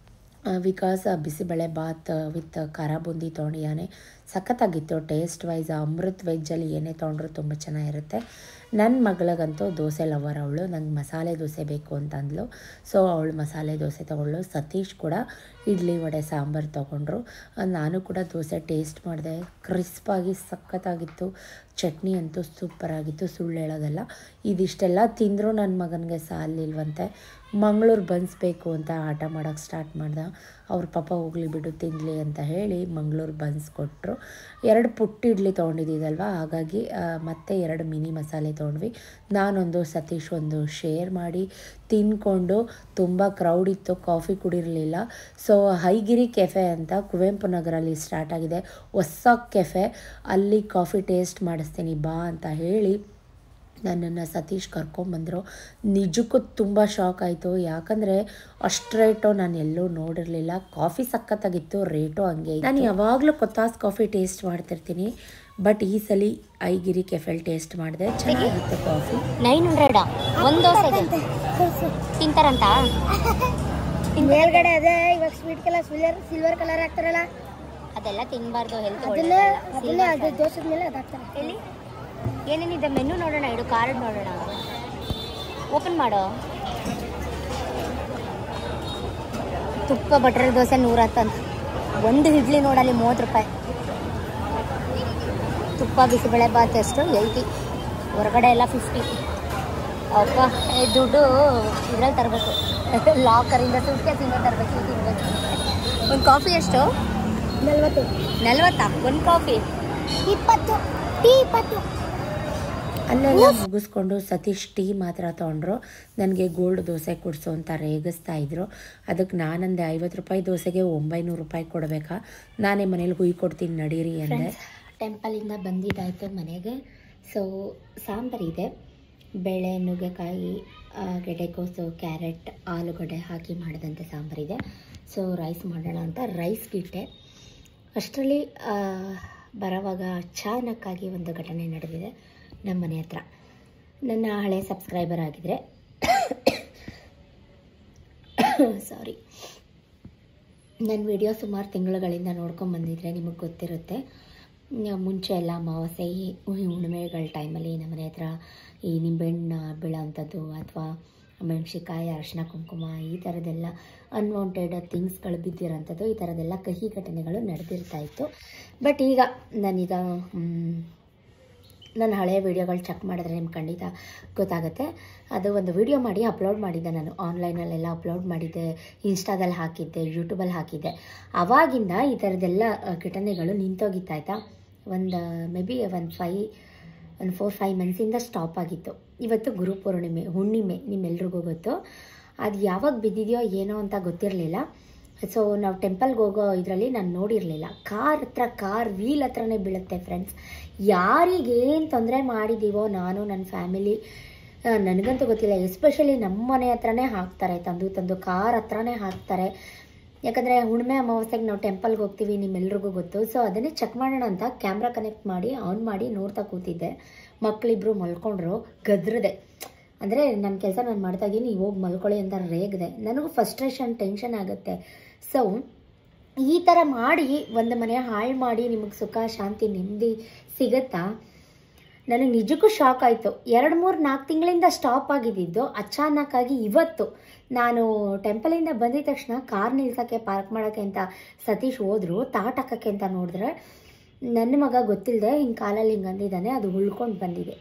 A: ವಿಕಾಸ್ ಬಿಸಿಬೇಳೆ ಬಾತ್ ವಿತ್ ಖಾರ ಬೂಂದಿ ತೊಗೊಂಡಿದ್ದಾನೆ. ಸಖತ್ತಾಗಿತ್ತು ಟೇಸ್ಟ್ ವೈಸ್. ಅಮೃತ್ ವೆಜ್ಜಲ್ಲಿ ಏನೇ ತೊಗೊಂಡ್ರು ತುಂಬ ಚೆನ್ನಾಗಿರುತ್ತೆ. ನನ್ನ ಮಗಳಿಗಂತೂ ದೋಸೆ ಲವರ್ ಅವಳು, ನಂಗೆ ಮಸಾಲೆ ದೋಸೆ ಬೇಕು ಅಂತ ಅಂದ್ಲು. ಸೊ ಅವಳು ಮಸಾಲೆ ದೋಸೆ ತೊಗೊಂಡ್ಳು. ಸತೀಶ್ ಕೂಡ ಇಡ್ಲಿ ವಡೆ ಸಾಂಬಾರು ತೊಗೊಂಡ್ರು. ನಾನು ಕೂಡ ದೋಸೆ ಟೇಸ್ಟ್ ಮಾಡಿದೆ, ಕ್ರಿಸ್ಪಾಗಿ ಸಖತ್ತಾಗಿತ್ತು. ಚಟ್ನಿ ಅಂತೂ ಸೂಪರಾಗಿತ್ತು, ಸುಳ್ಳು ಹೇಳೋದಲ್ಲ. ಇದಿಷ್ಟೆಲ್ಲ ತಿಂದರೂ ನನ್ನ ಮಗನಿಗೆ ಸಾಲಿಲ್ವಂತೆ. ಮಂಗಳೂರು ಬನ್ಸ್ಬೇಕು ಅಂತ ಆಟ ಮಾಡೋಕ್ಕೆ ಸ್ಟಾರ್ಟ್ ಮಾಡ್ದೆ. ಅವ್ರ ಪಾಪ ಹೋಗಲಿ ಬಿಡು ತಿನ್ನಲಿ ಅಂತ ಹೇಳಿ ಮಂಗಳೂರು ಬನ್ಸ್ ಕೊಟ್ಟರು. ಎರಡು ಪುಟ್ಟ ಇಡ್ಲಿ ತೊಗೊಂಡಿದ್ದೀದಲ್ವ, ಹಾಗಾಗಿ ಮತ್ತೆ ಎರಡು ಮಿನಿ ಮಸಾಲೆ ತೊಗೊಂಡ್ವಿ. ನಾನೊಂದು ಸತೀಶ್ ಒಂದು ಶೇರ್ ಮಾಡಿ ತಿಂದ್ಕೊಂಡು. ತುಂಬ ಕ್ರೌಡ್ ಇತ್ತು, ಕಾಫಿ ಕುಡಿರಲಿಲ್ಲ. ಸೊ ಹೈಗಿರಿ ಕೆಫೆ ಅಂತ ಕುವೆಂಪು ನಗರಲ್ಲಿ ಸ್ಟಾರ್ಟ್ ಆಗಿದೆ ಹೊಸ ಕೆಫೆ. ಅಲ್ಲಿ ಕಾಫಿ ಟೇಸ್ಟ್ ಮಾಡಿಸ್ತೀನಿ ಬಾ ಅಂತ ಹೇಳಿ ನನ್ನನ್ನು ಸತೀಶ್ ಕರ್ಕೊಂಬಂದರು. ನಿಜಕ್ಕೂ ತುಂಬ ಶಾಕ್ ಆಯಿತು. ಯಾಕಂದರೆ ಅಷ್ಟು ರೇಟು ನಾನು ಎಲ್ಲೂ ನೋಡಿರಲಿಲ್ಲ. ಕಾಫಿ ಸಖತ್ತಾಗಿತ್ತು, ರೇಟು ಹಂಗೆ. ನಾನು ಯಾವಾಗಲೂ ಕೊತ್ತಾಸ್ ಕಾಫಿ ಟೇಸ್ಟ್ ಮಾಡ್ತಿರ್ತೀನಿ, ಬಟ್ ಈ ಸಲ ಐಗಿರಿ ಕೆಫೆಲ್ ಟೇಸ್ಟ್ ಮಾಡಿದೆ, ಚೆನ್ನಾಗಿತ್ತು ಕಾಫಿ.
B: ನೈನ್ ಹಂಡ್ರೆಡ್ ಒಂದು ದೋಸೆ ತಿಂತಾರಂತ
C: ಮೇಲ್ಗಡೆ ಅದೇ ಇವಾಗ sweet colour silver silver colour ಹಾಕ್ತಾರಲ್ಲ,
B: ಅದೆಲ್ಲ ತಿನ್ನಬಾರ್ದು, ಹೆಲ್ತ್
C: ಅದನ್ನೇ ಅದನ್ನೇ ಅದು ದೋಸೆ ಮೇಲೆ ಅದು ಹಾಕ್ತಾರೆ.
B: ಎಲ್ಲಿ ಏನೇನಿದೆ ಮೆನು ನೋಡೋಣ, ಇಡು ಕಾರ್ಡ್ ನೋಡೋಣ, ಓಪನ್ ಮಾಡೋ. ತುಪ್ಪ ಬಟರ್ ದೋಸೆ ನೂರ ಹತ್ತಂತ, ಒಂದು ಇಡ್ಲಿ ನೋಡಲ್ಲಿ ಮೂವತ್ತು ರೂಪಾಯಿ. ತುಪ್ಪ ಬಿಸಿಬೇಳೆ ಬಾತ್ ಎಷ್ಟು ಏಯ್ಟಿ, ಹೊರಗಡೆ ಎಲ್ಲ ಫಿಫ್ಟಿ. ಅಪ್ಪ ದುಡ್ಡು ಇದ್ರಲ್ಲಿ ತರಬೇಕು, ಲಾಕರಿಂದ ಸೂಟ್ ಕೇಸಿಂದ ತರಬೇಕು, ತಿನ್ಬೇಕು. ಒಂದು ಕಾಫಿ ಎಷ್ಟು?
C: ನಲ್ವತ್ತು.
B: ನಲ್ವತ್ತಾ ಒಂದು ಕಾಫಿ?
C: ಇಪ್ಪತ್ತು ಟೀ ಇಪ್ಪತ್ತು.
A: ಅಲ್ಲೆಲ್ಲ ಮುಗಿಸ್ಕೊಂಡು ಸತೀಶ್ ಟೀ ಮಾತ್ರ ತೊಗೊಂಡ್ರು. ನನಗೆ ಗೋಲ್ಡ್ ದೋಸೆ ಕೊಡಿಸು ಅಂತ ರೇಗಿಸ್ತಾ ಇದ್ರು. ಅದಕ್ಕೆ ನಾನಂದೆ ಐವತ್ತು ರೂಪಾಯಿ ದೋಸೆಗೆ ಒಂಬೈನೂರು ರೂಪಾಯಿ ಕೊಡಬೇಕಾ, ನಾನೇ ಮನೇಲಿ ಹುಯ್ ಕೊಡ್ತೀನಿ ನಡೀರಿ ಅಂದೆ. ಟೆಂಪಲಿಂದ ಬಂದಿದ್ದಾಯಿತು ಮನೆಗೆ. ಸೊ ಸಾಂಬಾರಿದೆ, ಬೇಳೆ, ನುಗ್ಗೆಕಾಯಿ, ಗೆಡ್ಡೆಕೋಸು, ಕ್ಯಾರೆಟ್, ಆಲೂಗಡ್ಡೆ ಹಾಕಿ ಮಾಡಿದಂತೆ ಸಾಂಬಾರಿದೆ. ಸೊ ರೈಸ್ ಮಾಡೋಣ ಅಂತ ರೈಸ್ಗಿಟ್ಟೆ. ಅಷ್ಟರಲ್ಲಿ ಬರೋವಾಗ ಅಚಾನಕ್ಕಾಗಿ ಒಂದು ಘಟನೆ ನಡೆದಿದೆ ನಮ್ಮ ಮನೆ ಹತ್ರ. ನನ್ನ ಹಳೆ ಸಬ್ಸ್ಕ್ರೈಬರ್ ಆಗಿದ್ದರೆ ಸಾರಿ, ನನ್ನ ವಿಡಿಯೋ ಸುಮಾರು ತಿಂಗಳುಗಳಿಂದ ನೋಡ್ಕೊಂಡು ಬಂದಿದ್ರೆ ನಿಮಗೆ ಗೊತ್ತಿರುತ್ತೆ. ಮುಂಚೆ ಎಲ್ಲ ಅಮಾವಾಸ್ಯೆ ಈ ಹುಣ್ಣಿಮೆಗಳ ಟೈಮಲ್ಲಿ ನಮ್ಮ ಮನೆ ಹತ್ರ ಈ ನಿಂಬೆಹಣ್ಣು ಬೀಳೋವಂಥದ್ದು ಅಥವಾ ಮೆಣಸಿಕಾಯಿ, ಅರಿಶಿನ, ಕುಂಕುಮ ಈ ಥರದ್ದೆಲ್ಲ ಅನ್ವಾಂಟೆಡ್ ಥಿಂಗ್ಸ್ಗಳು ಬಿದ್ದಿರೋಂಥದ್ದು, ಈ ಥರದ್ದೆಲ್ಲ ಕಹಿ ಘಟನೆಗಳು ನಡೆದಿರ್ತಾಯಿತ್ತು. ಬಟ್ ಈಗ ನಾನೀಗ ನನ್ನ ಹಳೆಯ ವೀಡಿಯೋಗಳು ಚೆಕ್ ಮಾಡಿದ್ರೆ ನಿಮ್ಗೆ ಖಂಡಿತ ಗೊತ್ತಾಗುತ್ತೆ. ಅದು ಒಂದು ವಿಡಿಯೋ ಮಾಡಿ ಅಪ್ಲೋಡ್ ಮಾಡಿದ್ದೆ ನಾನು, ಆನ್ಲೈನಲ್ಲೆಲ್ಲ ಅಪ್ಲೋಡ್ ಮಾಡಿದ್ದೆ, ಇನ್ಸ್ಟಾದಲ್ಲಿ ಹಾಕಿದ್ದೆ, ಯೂಟ್ಯೂಬಲ್ಲಿ ಹಾಕಿದ್ದೆ. ಆವಾಗಿಂದ ಈ ಥರದ್ದೆಲ್ಲ ಘಟನೆಗಳು ನಿಂತೋಗಿತ್ತಾಯ್ತಾ. ಒಂದು ಮೇ ಬಿ ಒಂದು ಫೈ ಒಂದು ಫೋರ್ ಫೈವ್ ಮಂತ್ಸಿಂದ ಸ್ಟಾಪ್ ಆಗಿತ್ತು. ಇವತ್ತು ಗುರುಪೂರ್ಣಿಮೆ, ಹುಣ್ಣಿಮೆ ನಿಮ್ಮೆಲ್ರಿಗೂ ಗೊತ್ತು. ಅದು ಯಾವಾಗ ಬಿದ್ದಿದೆಯೋ ಏನೋ ಅಂತ ಗೊತ್ತಿರಲಿಲ್ಲ. ಸೊ ನಾವು ಟೆಂಪಲ್ಗೆ ಹೋಗೋ ಇದರಲ್ಲಿ ನಾನು ನೋಡಿರಲಿಲ್ಲ. ಕಾರ್ ಹತ್ರ, ಕಾರ್ ವೀಲ್ ಹತ್ರನೇ ಬೀಳುತ್ತೆ ಫ್ರೆಂಡ್ಸ್. ಯಾರಿಗೇನು ತೊಂದರೆ ಮಾಡಿದ್ದೀವೋ ನಾನು, ನನ್ನ ಫ್ಯಾಮಿಲಿ, ನನಗಂತೂ ಗೊತ್ತಿಲ್ಲ. ಎಸ್ಪೆಷಲಿ ನಮ್ಮ ಮನೆ ಹತ್ರನೇ ಹಾಕ್ತಾರೆ, ತಂದು ತಂದು ಕಾರ್ ಹತ್ರನೇ ಹಾಕ್ತಾರೆ. ಯಾಕಂದರೆ ಹುಣ್ಣಿಮೆ ಅಮಾವಾಸ್ಯೆಗೆ ನಾವು ಟೆಂಪಲ್ಗೆ ಹೋಗ್ತೀವಿ, ನಿಮ್ಮೆಲ್ರಿಗೂ ಗೊತ್ತು. ಸೊ ಅದನ್ನೇ ಚೆಕ್ ಮಾಡೋಣ ಅಂತ ಕ್ಯಾಮ್ರಾ ಕನೆಕ್ಟ್ ಮಾಡಿ ಆನ್ ಮಾಡಿ ನೋಡ್ತಾ ಕೂತಿದ್ದೆ. ಮಕ್ಕಳಿಬ್ರು ಮಲ್ಕೊಂಡ್ರು, ಗದ್ರದೆ. ಅಂದರೆ ನನ್ನ ಕೆಲಸ ನಾನು ಮಾಡ್ತಾಯಿದ್ದೀನಿ, ನೀವು ಹೋಗಿ ಮಲ್ಕೊಳ್ಳಿ ಅಂತ ರೇಗಿದೆ. ನನಗೂ ಫಸ್ಟ್ರೇಷನ್, ಟೆನ್ಷನ್ ಆಗುತ್ತೆ. ಸೊ ಈ ಥರ ಮಾಡಿ ಒಂದು ಮನೆ ಹಾಳು ಮಾಡಿ ನಿಮಗೆ ಸುಖ, ಶಾಂತಿ, ನೆಮ್ಮದಿ ಸಿಗುತ್ತಾ? ನನಗೆ ನಿಜಕ್ಕೂ ಶಾಕ್ ಆಯಿತು. ಎರಡು ಮೂರು ನಾಲ್ಕು ತಿಂಗಳಿಂದ ಸ್ಟಾಪ್ ಆಗಿದ್ದು ಅಚಾನಕ್ಕಾಗಿ ಇವತ್ತು ನಾನು ಟೆಂಪಲಿಂದ ಬಂದಿದ ತಕ್ಷಣ ಕಾರ್ ನಿಲ್ಸೋಕ್ಕೆ, ಪಾರ್ಕ್ ಮಾಡೋಕ್ಕೆ ಅಂತ ಸತೀಶ್ ಹೋದ್ರು, ತಾಟ್ ಹಾಕೋಕ್ಕೆ ಅಂತ ನೋಡಿದ್ರೆ ನನ್ನ ಮಗ ಗೊತ್ತಿಲ್ಲದೆ ಹಿಂಗೆ ಕಾಲಲ್ಲಿ ಹಿಂಗೆ ಅಂದಿದ್ದಾನೆ, ಅದು ಉಳ್ಕೊಂಡು ಬಂದಿದೆ.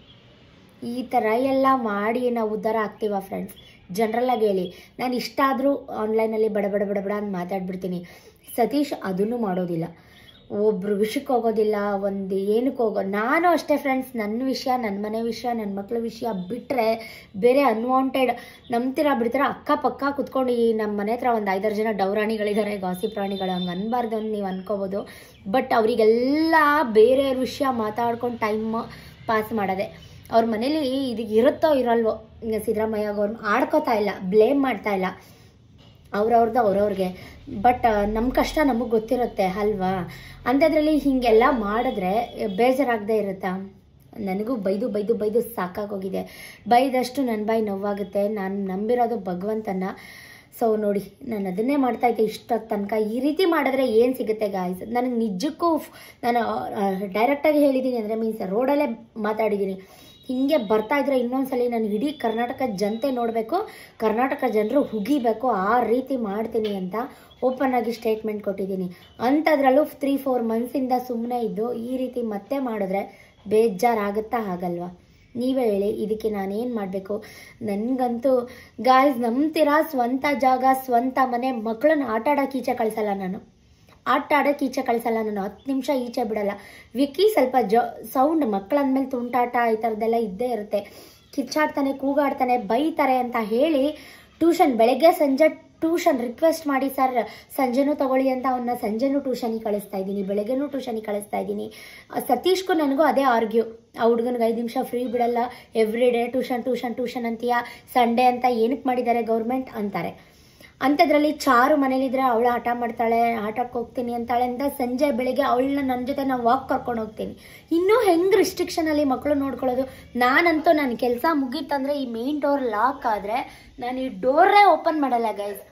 A: ಈ ಥರ ಎಲ್ಲ ಮಾಡಿ ನಾವು ಉದ್ಧಾರ ಆಗ್ತೀವ ಫ್ರೆಂಡ್ಸ್? ಜನರಲ್ಲಾಗಿ ಹೇಳಿ. ನಾನು ಇಷ್ಟಾದರೂ ಆನ್ಲೈನಲ್ಲಿ ಬಡ ಬಡ ಬಡ ಬಡ ಅಂತ ಮಾತಾಡ್ಬಿಡ್ತೀನಿ. ಸತೀಶ್ ಅದನ್ನು ಮಾಡೋದಿಲ್ಲ, ಒಬ್ಬರು ವಿಷಯಕ್ಕೆ ಹೋಗೋದಿಲ್ಲ, ಒಂದು ಏನಕ್ಕೆ ಹೋಗೋ. ನಾನು ಅಷ್ಟೇ ಫ್ರೆಂಡ್ಸ್, ನನ್ನ ವಿಷಯ, ನನ್ನ ಮನೆ ವಿಷಯ, ನನ್ನ ಮಕ್ಕಳ ವಿಷಯ ಬಿಟ್ಟರೆ ಬೇರೆ ಅನ್ವಾಂಟೆಡ್ ನಂಬ್ತೀರಾ ಬಿಡ್ತೀರಾ ಅಕ್ಕಪಕ್ಕ ಕುತ್ಕೊಂಡು ಈ ನಮ್ಮ ಮನೆ ಹತ್ರ ಒಂದು ಐದಾರು ಜನ ಡೌರಾಣಿಗಳಿದ್ದಾರೆ, ಗಾಸಿ ಪ್ರಾಣಿಗಳು, ಹಂಗೆ ಅನ್ಬಾರ್ದು ಅಂತ ನೀವು ಅನ್ಕೋಬೋದು. ಬಟ್ ಅವರಿಗೆಲ್ಲ ಬೇರೆಯವ್ರ ವಿಷಯ ಮಾತಾಡ್ಕೊಂಡು ಟೈಮ್ ಪಾಸ್ ಮಾಡೋದೆ. ಅವ್ರ ಮನೇಲಿ ಇದಕ್ಕೆ ಇರುತ್ತೋ ಇರಲ್ವೋ, ಸಿದ್ದರಾಮಯ್ಯ ಅವ್ರನ್ನ ಆಡ್ಕೋತಾ ಇಲ್ಲ, ಬ್ಲೇಮ್ ಮಾಡ್ತಾ ಇಲ್ಲ, ಅವ್ರವ್ರದ್ದು ಅವ್ರವ್ರಿಗೆ. ಬಟ್ ನಮ್ಮ ಕಷ್ಟ ನಮಗೆ ಗೊತ್ತಿರುತ್ತೆ ಅಲ್ವಾ? ಅಂಥದ್ರಲ್ಲಿ ಹೀಗೆಲ್ಲ ಮಾಡಿದ್ರೆ ಬೇಜಾರಾಗದೇ ಇರುತ್ತಾ? ನನಗೂ ಬೈದು ಬೈದು ಬೈದು ಸಾಕಾಗೋಗಿದೆ. ಬೈದಷ್ಟು ನನ್ನ ಬಾಯಿ ನೋವಾಗುತ್ತೆ. ನಾನು ನಂಬಿರೋದು ಭಗವಂತನ. ಸೊ ನೋಡಿ, ನಾನು ಅದನ್ನೇ ಮಾಡ್ತಾಯಿದ್ದೆ ಇಷ್ಟೊತ್ತು ತನಕ. ಈ ರೀತಿ ಮಾಡಿದ್ರೆ ಏನು ಸಿಗುತ್ತೆ ಗಾಯ್ಸ್? ನನಗೆ ನಿಜಕ್ಕೂ ನಾನು ಡೈರೆಕ್ಟಾಗಿ ಹೇಳಿದ್ದೀನಿ, ಅಂದರೆ ಮೀನ್ಸ್ ರೋಡಲ್ಲೇ ಮಾತಾಡಿದ್ದೀನಿ. ಹೀಗೆ ಬರ್ತಾಯಿದ್ರೆ ಇನ್ನೊಂದ್ಸಲಿ ನಾನು ಇಡೀ ಕರ್ನಾಟಕ ಜನತೆ ನೋಡಬೇಕು, ಕರ್ನಾಟಕ ಜನರು ಹುಗಿಬೇಕು, ಆ ರೀತಿ ಮಾಡ್ತೀನಿ ಅಂತ ಓಪನ್ ಆಗಿ ಸ್ಟೇಟ್ಮೆಂಟ್ ಕೊಟ್ಟಿದ್ದೀನಿ. ಅಂಥದ್ರಲ್ಲೂ ತ್ರೀ ಫೋರ್ ಮಂತ್ಸಿಂದ ಸುಮ್ಮನೆ ಇದ್ದು ಈ ರೀತಿ ಮತ್ತೆ ಮಾಡಿದ್ರೆ ಬೇಜಾರಾಗುತ್ತಾ ಆಗಲ್ವಾ? ನೀವೇ ಹೇಳಿ, ಇದಕ್ಕೆ ನಾನೇನು ಮಾಡಬೇಕು? ನನಗಂತೂ ಗಾಯ್ಸ್ ನಂಬ್ತೀರಾ, ಸ್ವಂತ ಜಾಗ, ಸ್ವಂತ ಮನೆ, ಮಕ್ಕಳನ್ನ ಆಟ ಆಡೋಕೆ ಈಚೆ ಕಳಿಸಲ್ಲ ನಾನು. ಆಟ ಆಡೋಕ್ಕೆ ಈಚೆ ಕಳಿಸಲ್ಲ ನಾನು, ಹತ್ತು ನಿಮಿಷ ಈಚೆ ಬಿಡಲ್ಲ. ವಿಕ್ಕಿ ಸ್ವಲ್ಪ ಜ ಸೌಂಡ್ ಮಕ್ಕಳಂದ್ಮೇಲೆ ತುಂಟಾಟ ಈ ಥರದ್ದೆಲ್ಲ ಇದ್ದೇ ಇರುತ್ತೆ. ಕಿಚ್ಚಾಡ್ತಾನೆ, ಕೂಗಾಡ್ತಾನೆ, ಬೈತಾರೆ ಅಂತ ಹೇಳಿ ಟ್ಯೂಷನ್ ಬೆಳಗ್ಗೆ ಸಂಜೆ ಟ್ಯೂಷನ್ ರಿಕ್ವೆಸ್ಟ್ ಮಾಡಿ, ಸರ್ ಸಂಜೆನೂ ತಗೊಳ್ಳಿ ಅಂತ ಅವನ್ನ ಸಂಜೆನೂ ಟ್ಯೂಷನಿಗೆ ಕಳಿಸ್ತಾ ಇದ್ದೀನಿ, ಬೆಳಗ್ಗೆನೂ ಟ್ಯೂಷನಿಗೆ ಕಳಿಸ್ತಾ ಇದ್ದೀನಿ. ಸತೀಶ್ಗೂ ನನಗೂ ಅದೇ ಆರ್ಗ್ಯೂ. ಆ ಹುಡುಗನಿಗೆ ಐದು ನಿಮಿಷ ಫ್ರೀ ಬಿಡಲ್ಲ, every day tuition tuition tuition ಅಂತೀಯ, ಸಂಡೇ ಅಂತ ಏನಕ್ಕೆ ಮಾಡಿದ್ದಾರೆ ಗೌರ್ಮೆಂಟ್ ಅಂತಾರೆ. ಅಂಥದ್ರಲ್ಲಿ ಚಾರು ಮನೇಲಿದ್ರೆ ಅವಳು ಆಟ ಮಾಡ್ತಾಳೆ, ಆಟಕ್ಕೆ ಹೋಗ್ತೀನಿ ಅಂತಾಳೆ ಅಂತ ಸಂಜೆ ಬೆಳಿಗ್ಗೆ ಅವಳನ್ನ ನನ್ನ ಜೊತೆ ನಾವು ವಾಕ್ ಕರ್ಕೊಂಡು ಹೋಗ್ತೀನಿ. ಇನ್ನೂ ಹೆಂಗೆ ರಿಸ್ಟ್ರಿಕ್ಷನಲ್ಲಿ ಮಕ್ಕಳು ನೋಡ್ಕೊಳ್ಳೋದು? ನಾನಂತೂ ನನ್ನ ಕೆಲಸ ಮುಗೀತಂದರೆ ಈ ಮೇನ್ ಡೋರ್ ಲಾಕ್ ಆದರೆ ನಾನು ಈ ಡೋರೇ ಓಪನ್ ಮಾಡಲ್ಲ ಗೈಸ್.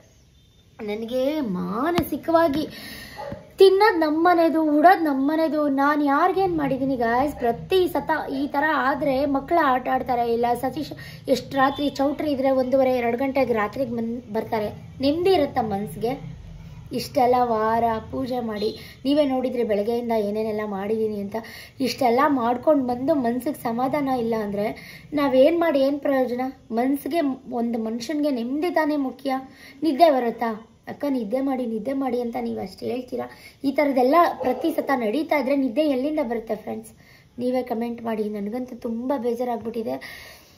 A: ನನಗೆ ಮಾನಸಿಕವಾಗಿ ತಿನ್ನೋದು ನಮ್ಮನೇದು, ಉಡೋದು ನಮ್ಮನೇದು. ನಾನು ಯಾರಿಗೇನು ಮಾಡಿದ್ದೀನಿ ಗಾಯ್ಸ್? ಪ್ರತಿ ಸತ ಈ ಥರ ಆದರೆ ಮಕ್ಕಳು ಆಟ ಆಡ್ತಾರೆ. ಇಲ್ಲ ಸತೀಶ್ ಎಷ್ಟು ರಾತ್ರಿ ಚೌಟ್ರಿ ಇದ್ದರೆ ಒಂದೂವರೆ ಎರಡು ಗಂಟೆಗೆ ರಾತ್ರಿಗೆ ಮನ್ ಬರ್ತಾರೆ. ನೆಮ್ಮದಿ ಇರುತ್ತಾ ಮನಸ್ಸಿಗೆ? ಇಷ್ಟೆಲ್ಲ ವಾರ ಪೂಜೆ ಮಾಡಿ ನೀವೇ ನೋಡಿದರೆ ಬೆಳಗ್ಗೆಯಿಂದ ಏನೇನೆಲ್ಲ ಮಾಡಿದ್ದೀನಿ ಅಂತ. ಇಷ್ಟೆಲ್ಲ ಮಾಡ್ಕೊಂಡು ಬಂದು ಮನ್ಸಿಗೆ ಸಮಾಧಾನ ಇಲ್ಲ ಅಂದರೆ ನಾವೇನು ಮಾಡಿ ಏನು ಪ್ರಯೋಜನ? ಮನಸ್ಸಿಗೆ, ಒಂದು ಮನುಷ್ಯನಿಗೆ ನೆಮ್ಮದಿ ತಾನೇ ಮುಖ್ಯ. ನಿದ್ದೆ ಬರುತ್ತಾ? ಅಕ್ಕ ನಿದ್ದೆ ಮಾಡಿ ನಿದ್ದೆ ಮಾಡಿ ಅಂತ ನೀವು ಅಷ್ಟು ಹೇಳ್ತೀರಾ. ಈ ಥರದ್ದೆಲ್ಲ ಪ್ರತಿ ಸತ ನಡೀತಾ ಇದ್ದರೆ ನಿದ್ದೆ ಎಲ್ಲಿಂದ ಬರುತ್ತೆ ಫ್ರೆಂಡ್ಸ್? ನೀವೇ ಕಮೆಂಟ್ ಮಾಡಿ. ನನಗಂತೂ ತುಂಬ ಬೇಜಾರಾಗ್ಬಿಟ್ಟಿದೆ.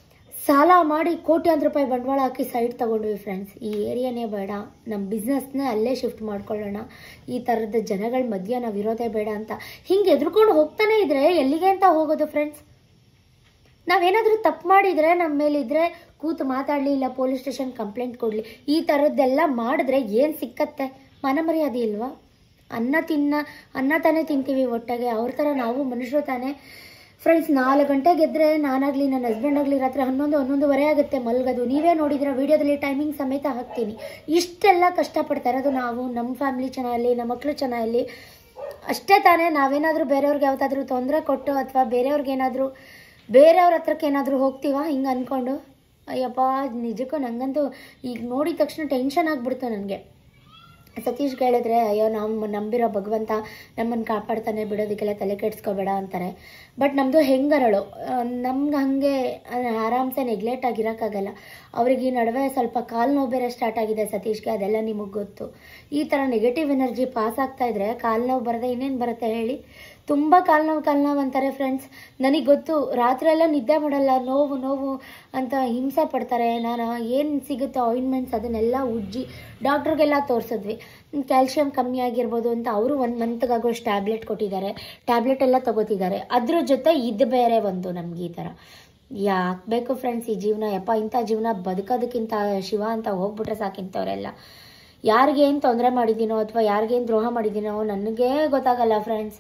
A: ಸಾಲ ಮಾಡಿ ಕೋಟ್ಯಾಂತರ ರೂಪಾಯಿ ಬಂಡವಾಳ ಹಾಕಿ ಸೈಟ್ ತೊಗೊಂಡ್ವಿ ಫ್ರೆಂಡ್ಸ್. ಈ ಏರಿಯಾನೇ ಬೇಡ, ನಮ್ಮ ಬಿಸ್ನೆಸ್ನೇ ಅಲ್ಲೇ ಶಿಫ್ಟ್ ಮಾಡ್ಕೊಳ್ಳೋಣ, ಈ ಥರದ ಜನಗಳ ಮಧ್ಯೆ ನಾವು ಇರೋದೇ ಬೇಡ ಅಂತ ಹಿಂಗೆ ಎದ್ರುಕೊಂಡು ಹೋಗ್ತಾನೆ ಇದ್ರೆ ಎಲ್ಲಿಗೆ ಅಂತ ಹೋಗೋದು ಫ್ರೆಂಡ್ಸ್? ನಾವೇನಾದರೂ ತಪ್ಪು ಮಾಡಿದರೆ ನಮ್ಮ ಮೇಲಿದ್ರೆ ಕೂತು ಮಾತಾಡಲಿ, ಇಲ್ಲ ಪೊಲೀಸ್ ಸ್ಟೇಷನ್ ಕಂಪ್ಲೇಂಟ್ ಕೊಡಲಿ, ಈ ಥರದ್ದೆಲ್ಲ ಮಾಡಿದ್ರೆ ಏನು ಸಿಕ್ಕತ್ತೆ? ಮನಮರ್ಯಾದೆ ಇಲ್ವಾ? ಅನ್ನ ತಿನ್ನ ಅನ್ನ ತಾನೇ ತಿಂತೀವಿ ಒಟ್ಟಿಗೆ, ಅವ್ರ ಥರ ನಾವು ಮನುಷ್ಯರು ತಾನೇ ಫ್ರೆಂಡ್ಸ್. ನಾಲ್ಕು ಗಂಟೆಗೆ ಎದ್ದರೆ ನಾನಾಗಲಿ ನನ್ನ ಹಸ್ಬೆಂಡ್ ಆಗಲಿ ರಾತ್ರಿ ಹನ್ನೊಂದು ಹನ್ನೊಂದುವರೆ ಆಗುತ್ತೆ ಮಲ್ಗೋದು. ನೀವೇ ನೋಡಿದ್ರೆ ವಿಡಿಯೋದಲ್ಲಿ ಟೈಮಿಂಗ್ ಸಮೇತ ಹಾಕ್ತೀನಿ. ಇಷ್ಟೆಲ್ಲ ಕಷ್ಟಪಡ್ತಾ ಇರೋದು ನಾವು, ನಮ್ಮ ಫ್ಯಾಮಿಲಿ ಚೆನ್ನಾಗಲಿ, ನಮ್ಮ ಮಕ್ಕಳು ಚೆನ್ನಾಗಲಿ ಅಷ್ಟೇ ತಾನೇ. ನಾವೇನಾದರೂ ಬೇರೆಯವ್ರಿಗೆ ಯಾವತ್ತಾದರೂ ತೊಂದರೆ ಕೊಟ್ಟು ಅಥವಾ ಬೇರೆಯವ್ರಿಗೇನಾದರೂ ಬೇರೆಯವ್ರ ಹತ್ರಕ್ಕೆ ಏನಾದರೂ ಹೋಗ್ತೀವ ಹಿಂಗೆ ಅಂದ್ಕೊಂಡು? ಅಯ್ಯಪ್ಪ ನಿಜಕ್ಕೂ ನನಗಂತೂ ಈಗ ನೋಡಿದ ತಕ್ಷಣ ಟೆನ್ಷನ್ ಆಗಿಬಿಡ್ತು ನನಗೆ. ಸತೀಶ್ ಹೇಳಿದ್ರೆ ಅಯ್ಯೋ ನಾವು ನಂಬಿರೋ ಭಗವಂತ ನಮ್ಮನ್ನು ಕಾಪಾಡ್ತಾನೆ, ಬಿಡೋದಕ್ಕೆಲ್ಲ ತಲೆ ಕೆಡಿಸ್ಕೋಬೇಡ ಅಂತಾರೆ. ಬಟ್ ನಮ್ಮದು ಹೆಂಗರಳು, ನಮ್ಗೆ ಹಾಗೆ ಆರಾಮ್ಸೆ ನೆಗ್ಲೆಕ್ಟ್ ಆಗಿರೋಕ್ಕಾಗಲ್ಲ. ಅವ್ರಿಗೆ ಈ ನಡುವೆ ಸ್ವಲ್ಪ ಕಾಲು ನೋವು ಬೇರೆ ಸ್ಟಾರ್ಟ್ ಆಗಿದೆ ಸತೀಶ್ಗೆ, ಅದೆಲ್ಲ ನಿಮಗೆ ಗೊತ್ತು. ಈ ಥರ ನೆಗೆಟಿವ್ ಎನರ್ಜಿ ಪಾಸ್ ಆಗ್ತಾ ಇದ್ರೆ ಕಾಲು ನೋವು ಬರದೆ ಇನ್ನೇನು ಬರುತ್ತೆ ಹೇಳಿ? ತುಂಬ ಕಾಲು ನೋವು ಕಾಲು ನೋವು ಅಂತಾರೆ ಫ್ರೆಂಡ್ಸ್. ನನಗೆ ಗೊತ್ತು, ರಾತ್ರಿ ಎಲ್ಲ ನಿದ್ದೆ ಮಾಡಲ್ಲ, ನೋವು ನೋವು ಅಂತ ಹಿಂಸೆ ಪಡ್ತಾರೆ. ನಾನು ಏನು ಸಿಗುತ್ತೆ ಆಯಿಂಟ್ಮೆಂಟ್ಸ್ ಅದನ್ನೆಲ್ಲ ಉಜ್ಜಿ ಡಾಕ್ಟ್ರಿಗೆಲ್ಲ ತೋರಿಸಿದ್ವಿ. ಕ್ಯಾಲ್ಶಿಯಂ ಕಮ್ಮಿ ಆಗಿರ್ಬೋದು ಅಂತ ಅವರು ಒಂದು ಮಂತ್ಗಾಗೋಷ್ಟು ಟ್ಯಾಬ್ಲೆಟ್ ಕೊಟ್ಟಿದ್ದಾರೆ, ಟ್ಯಾಬ್ಲೆಟ್ ಎಲ್ಲ ತಗೋತಿದ್ದಾರೆ. ಅದ್ರ ಜೊತೆ ಇದು ಬೇರೆ ಒಂದು ನಮ್ಗೆ ಈ ಥರ ಯಾಕೆ ಬೇಕು ಫ್ರೆಂಡ್ಸ್ ಈ ಜೀವನ? ಯಪ್ಪ ಇಂಥ ಜೀವನ ಬದುಕೋದಕ್ಕಿಂತ ಶಿವ ಅಂತ ಹೋಗ್ಬಿಟ್ರೆ ಸಾಕಿಂಥವರೆಲ್ಲ. ಯಾರಿಗೇನು ತೊಂದರೆ ಮಾಡಿದ್ದೀನೋ ಅಥವಾ ಯಾರಿಗೇನು ದ್ರೋಹ ಮಾಡಿದ್ದೀನೋ ನನಗೇ ಗೊತ್ತಾಗಲ್ಲ ಫ್ರೆಂಡ್ಸ್.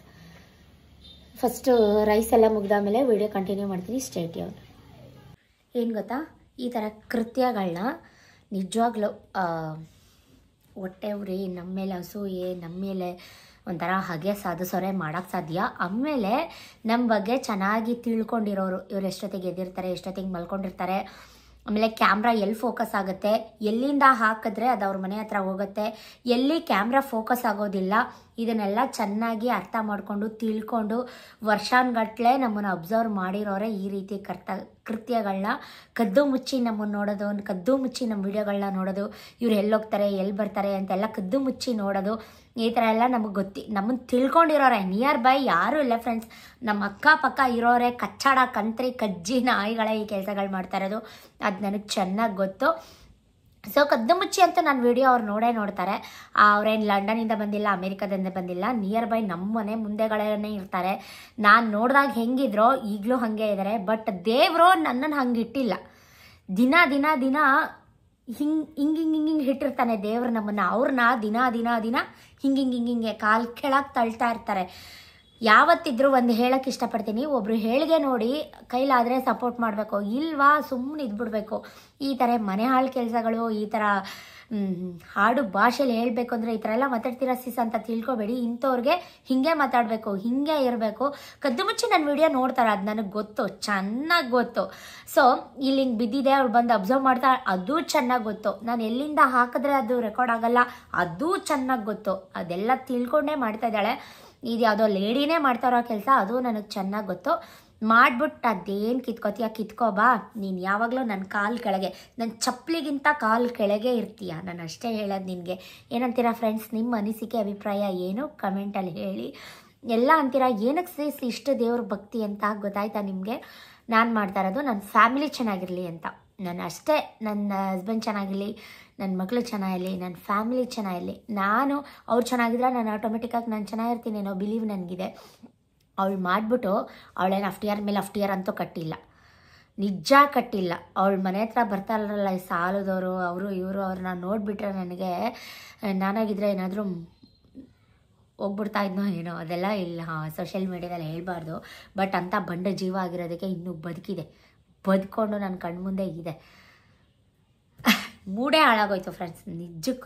A: ಫಸ್ಟು ರೈಸ್ ಎಲ್ಲ ಮುಗ್ದಾಮೇಲೆ ವಿಡಿಯೋ ಕಂಟಿನ್ಯೂ ಮಾಡ್ತೀನಿ, ಸ್ಟೇಟ್ ಟ್ಯೂನ್. ಏನು ಗೊತ್ತಾ, ಈ ಥರ ಕೃತ್ಯಗಳನ್ನ ನಿಜವಾಗ್ಲೂ ಹೊಟ್ಟೆ ಉರಿ, ನಮ್ಮ ಮೇಲೆ ಅಸೂಯೆ, ನಮ್ಮ ಮೇಲೆ ಒಂಥರ ಹಗೆ ಸಾಧಿಸೋರೆ ಮಾಡೋಕ್ಕೆ ಸಾಧ್ಯ. ಆಮೇಲೆ ನಮ್ಮ ಬಗ್ಗೆ ಚೆನ್ನಾಗಿ ತಿಳ್ಕೊಂಡಿರೋರು, ಇವ್ರು ಎಷ್ಟೊತ್ತಿಗೆ ಎದ್ದಿರ್ತಾರೆ, ಎಷ್ಟೊತ್ತಿಗೆ ಮಲ್ಕೊಂಡಿರ್ತಾರೆ, ಆಮೇಲೆ ಕ್ಯಾಮ್ರಾ ಎಲ್ಲಿ ಫೋಕಸ್ ಆಗುತ್ತೆ, ಎಲ್ಲಿಂದ ಹಾಕಿದ್ರೆ ಅದು ಅವ್ರ ಮನೆ ಹತ್ರ ಹೋಗುತ್ತೆ, ಎಲ್ಲಿ ಕ್ಯಾಮ್ರಾ ಫೋಕಸ್ ಆಗೋದಿಲ್ಲ, ಇದನ್ನೆಲ್ಲ ಚೆನ್ನಾಗಿ ಅರ್ಥ ಮಾಡಿಕೊಂಡು ತಿಳ್ಕೊಂಡು ವರ್ಷಾನುಗಟ್ಲೆ ನಮ್ಮನ್ನು ಅಬ್ಸರ್ವ್ ಮಾಡಿರೋರೆ ಈ ರೀತಿ ಕರ್ತ ಕೃತ್ಯಗಳನ್ನ ಕದ್ದು ಮುಚ್ಚಿ ನಮ್ಮನ್ನು ನೋಡೋದು, ಕದ್ದು ಮುಚ್ಚಿ ನಮ್ಮ ವಿಡಿಯೋಗಳನ್ನ ನೋಡೋದು, ಇವ್ರು ಎಲ್ಲೋಗ್ತಾರೆ ಎಲ್ಲಿ ಬರ್ತಾರೆ ಅಂತೆಲ್ಲ ಕದ್ದು ಮುಚ್ಚಿ ನೋಡೋದು. ಈ ಥರ ಎಲ್ಲ ನಮಗೆ ಗೊತ್ತಿ ನಮ್ಮನ್ನು ತಿಳ್ಕೊಂಡಿರೋರೆ ನಿಯರ್ ಬೈ ಯಾರೂ ಇಲ್ಲ ಫ್ರೆಂಡ್ಸ್. ನಮ್ಮ ಅಕ್ಕಪಕ್ಕ ಇರೋರೆ ಕಚ್ಚಾಡ ಕಂತ್ರಿ ಕಜ್ಜಿ ನಾಯಿಗಳೇ ಈ ಕೆಲಸಗಳು ಮಾಡ್ತಾ ಇರೋದು, ಅದು ನನಗೆ ಚೆನ್ನಾಗಿ ಗೊತ್ತು. ಸೊ ಕದ್ದು ಮುಚ್ಚಿ ಅಂತ ನನ್ನ ವಿಡಿಯೋ ಅವ್ರು ನೋಡೇ ನೋಡ್ತಾರೆ. ಅವ್ರೇನು ಲಂಡನಿಂದ ಬಂದಿಲ್ಲ, ಅಮೇರಿಕಾದಿಂದ ಬಂದಿಲ್ಲ, ನಿಯರ್ ಬೈ ನಮ್ಮ ಮನೆ ಮುಂದೆಗಳೇ ಇರ್ತಾರೆ. ನಾನು ನೋಡಿದಾಗ ಹೆಂಗಿದ್ರೋ ಈಗಲೂ ಹಾಗೆ ಇದ್ದಾರೆ. ಬಟ್ ದೇವರು ನನ್ನನ್ನು ಹಂಗೆ ಇಟ್ಟಿಲ್ಲ. ದಿನ ದಿನ ದಿನ ಹಿಂಗೆ ಹಿಂಗೆ ಹಿಂಗೆ ಹಿಂಗೆ ಹಿಂಗೆ ಇಟ್ಟಿರ್ತಾನೆ ದೇವ್ರು ನಮ್ಮನ್ನು. ಅವ್ರನ್ನ ದಿನ ದಿನ ದಿನ ಹಿಂಗೆ ಹಿಂಗೆ ಹಿಂಗೆ ಹಿಂಗೆ ಕಾಲು ಕೆಳಗೆ ತಳ್ತಾ ಇರ್ತಾರೆ. ಯಾವತ್ತಿದ್ರೂ ಒಂದು ಹೇಳಕ್ಕೆ ಇಷ್ಟಪಡ್ತೀನಿ, ಒಬ್ಬರು ಹೇಳಿಗೆ ನೋಡಿ ಕೈಲಾದರೆ ಸಪೋರ್ಟ್ ಮಾಡಬೇಕು, ಇಲ್ವಾ ಸುಮ್ಮನೆ ಇದ್ಬಿಡ್ಬೇಕು. ಈ ಥರ ಮನೆ ಹಾಳು ಕೆಲಸಗಳು, ಈ ಥರ ಹಾಡು ಭಾಷೆಯಲ್ಲಿ ಹೇಳಬೇಕು ಅಂದರೆ ಈ ಥರ ಎಲ್ಲ ಮಾತಾಡ್ತೀರಾ ಸಿಸ್ ಅಂತ ತಿಳ್ಕೊಬೇಡಿ. ಇಂಥವ್ರಿಗೆ ಹಿಂಗೆ ಮಾತಾಡಬೇಕು, ಹಿಂಗೆ ಇರಬೇಕು. ಕದ್ದು ಮುಚ್ಚಿ ನನ್ನ ವಿಡಿಯೋ ನೋಡ್ತಾರೆ, ಅದು ನನಗೆ ಗೊತ್ತು, ಚೆನ್ನಾಗಿ ಗೊತ್ತು. ಸೊ ಇಲ್ಲಿ ಹಿಂಗೆ ಬಿದ್ದಿದೆ, ಅವ್ರು ಬಂದು ಅಬ್ಸರ್ವ್ ಮಾಡ್ತಾರೆ, ಅದು ಚೆನ್ನಾಗಿ ಗೊತ್ತು. ನಾನು ಎಲ್ಲಿಂದ ಹಾಕಿದ್ರೆ ಅದು ರೆಕಾರ್ಡ್ ಆಗಲ್ಲ, ಅದು ಚೆನ್ನಾಗಿ ಗೊತ್ತು. ಅದೆಲ್ಲ ತಿಳ್ಕೊಂಡೇ ಮಾಡ್ತಾ ಇದ್ದಾಳೆ. ಇದು ಯಾವುದೋ ಲೇಡಿನೇ ಮಾಡ್ತಾರೋ ಕೆಲಸ, ಅದು ನನಗೆ ಚೆನ್ನಾಗಿ ಗೊತ್ತು. ಮಾಡ್ಬಿಟ್ಟು ಅದೇನು ಕಿತ್ಕೋತೀಯ ಕಿತ್ಕೋಬಾ, ನೀನು ಯಾವಾಗಲೂ ನನ್ನ ಕಾಲು ಕೆಳಗೆ, ನನ್ನ ಚಪ್ಪಲಿಗಿಂತ ಕಾಲು ಕೆಳಗೆ ಇರ್ತೀಯ, ನಾನು ಅಷ್ಟೇ ಹೇಳೋದು ನಿನಗೆ. ಏನಂತೀರಾ ಫ್ರೆಂಡ್ಸ್? ನಿಮ್ಮ ಅನಿಸಿಕೆ ಅಭಿಪ್ರಾಯ ಏನು ಕಮೆಂಟಲ್ಲಿ ಹೇಳಿ. ಎಲ್ಲ ಅಂತೀರಾ ಏನಕ್ಕೆ ಸೇಸ್ ಇಷ್ಟು ದೇವ್ರ ಭಕ್ತಿ ಅಂತ ಗೊತ್ತಾಯ್ತಾ ನಿಮಗೆ? ನಾನು ಮಾಡ್ತಾ ಇರೋದು ನನ್ನ ಫ್ಯಾಮಿಲಿ ಚೆನ್ನಾಗಿರಲಿ ಅಂತ. ನಾನು ಅಷ್ಟೇ, ನನ್ನ ಹಸ್ಬೆಂಡ್ ಚೆನ್ನಾಗಿರಲಿ, ನನ್ನ ಮಕ್ಕಳು ಚೆನ್ನಾಗಿರಲಿ, ನನ್ನ ಫ್ಯಾಮಿಲಿ ಚೆನ್ನಾಗಿರಲಿ. ನಾನು ಅವ್ರು ಚೆನ್ನಾಗಿದ್ರೆ ನಾನು ಆಟೋಮೆಟಿಕ್ಕಾಗಿ ನಾನು ಚೆನ್ನಾಗಿರ್ತೀನಿ ಅನ್ನೋ ಬಿಲೀವ್ ನನಗಿದೆ. ಅವಳು ಮಾಡಿಬಿಟ್ಟು ಅವಳೇನು ಅಫ್ಟ್ ಇಯರ್ ಮೇಲೆ ಅಫ್ಟ್ ಇಯರ್ ಅಂತೂ ಕಟ್ಟಿಲ್ಲ, ನಿಜ ಕಟ್ಟಿಲ್ಲ. ಅವಳ ಮನೆ ಹತ್ರ ಬರ್ತಾರಲ್ಲ ಈ ಸಾಲದವರು, ಅವರು ಇವರು ಅವ್ರನ್ನ ನೋಡಿಬಿಟ್ರೆ ನನಗೆ ನಾನಾಗಿದ್ದರೆ ಏನಾದರೂ ಹೋಗ್ಬಿಡ್ತಾ ಇದ್ನೋ ಏನೋ. ಅದೆಲ್ಲ ಇಲ್ಲ, ಸೋಷಿಯಲ್ ಮೀಡಿಯಾದಲ್ಲಿ ಹೇಳ್ಬಾರ್ದು. ಬಟ್ ಅಂಥ ಬಂಡ ಜೀವ ಆಗಿರೋದಕ್ಕೆ ಇನ್ನೂ ಬದುಕಿದೆ, ಬದುಕೊಂಡು ನನ್ನ ಕಣ್ಮುಂದೆ ಇದೆ. ಮೂಡೇ ಹಾಳಾಗೋಯ್ತು ಫ್ರೆಂಡ್ಸ್ ನಿಜಕ್ಕೂ.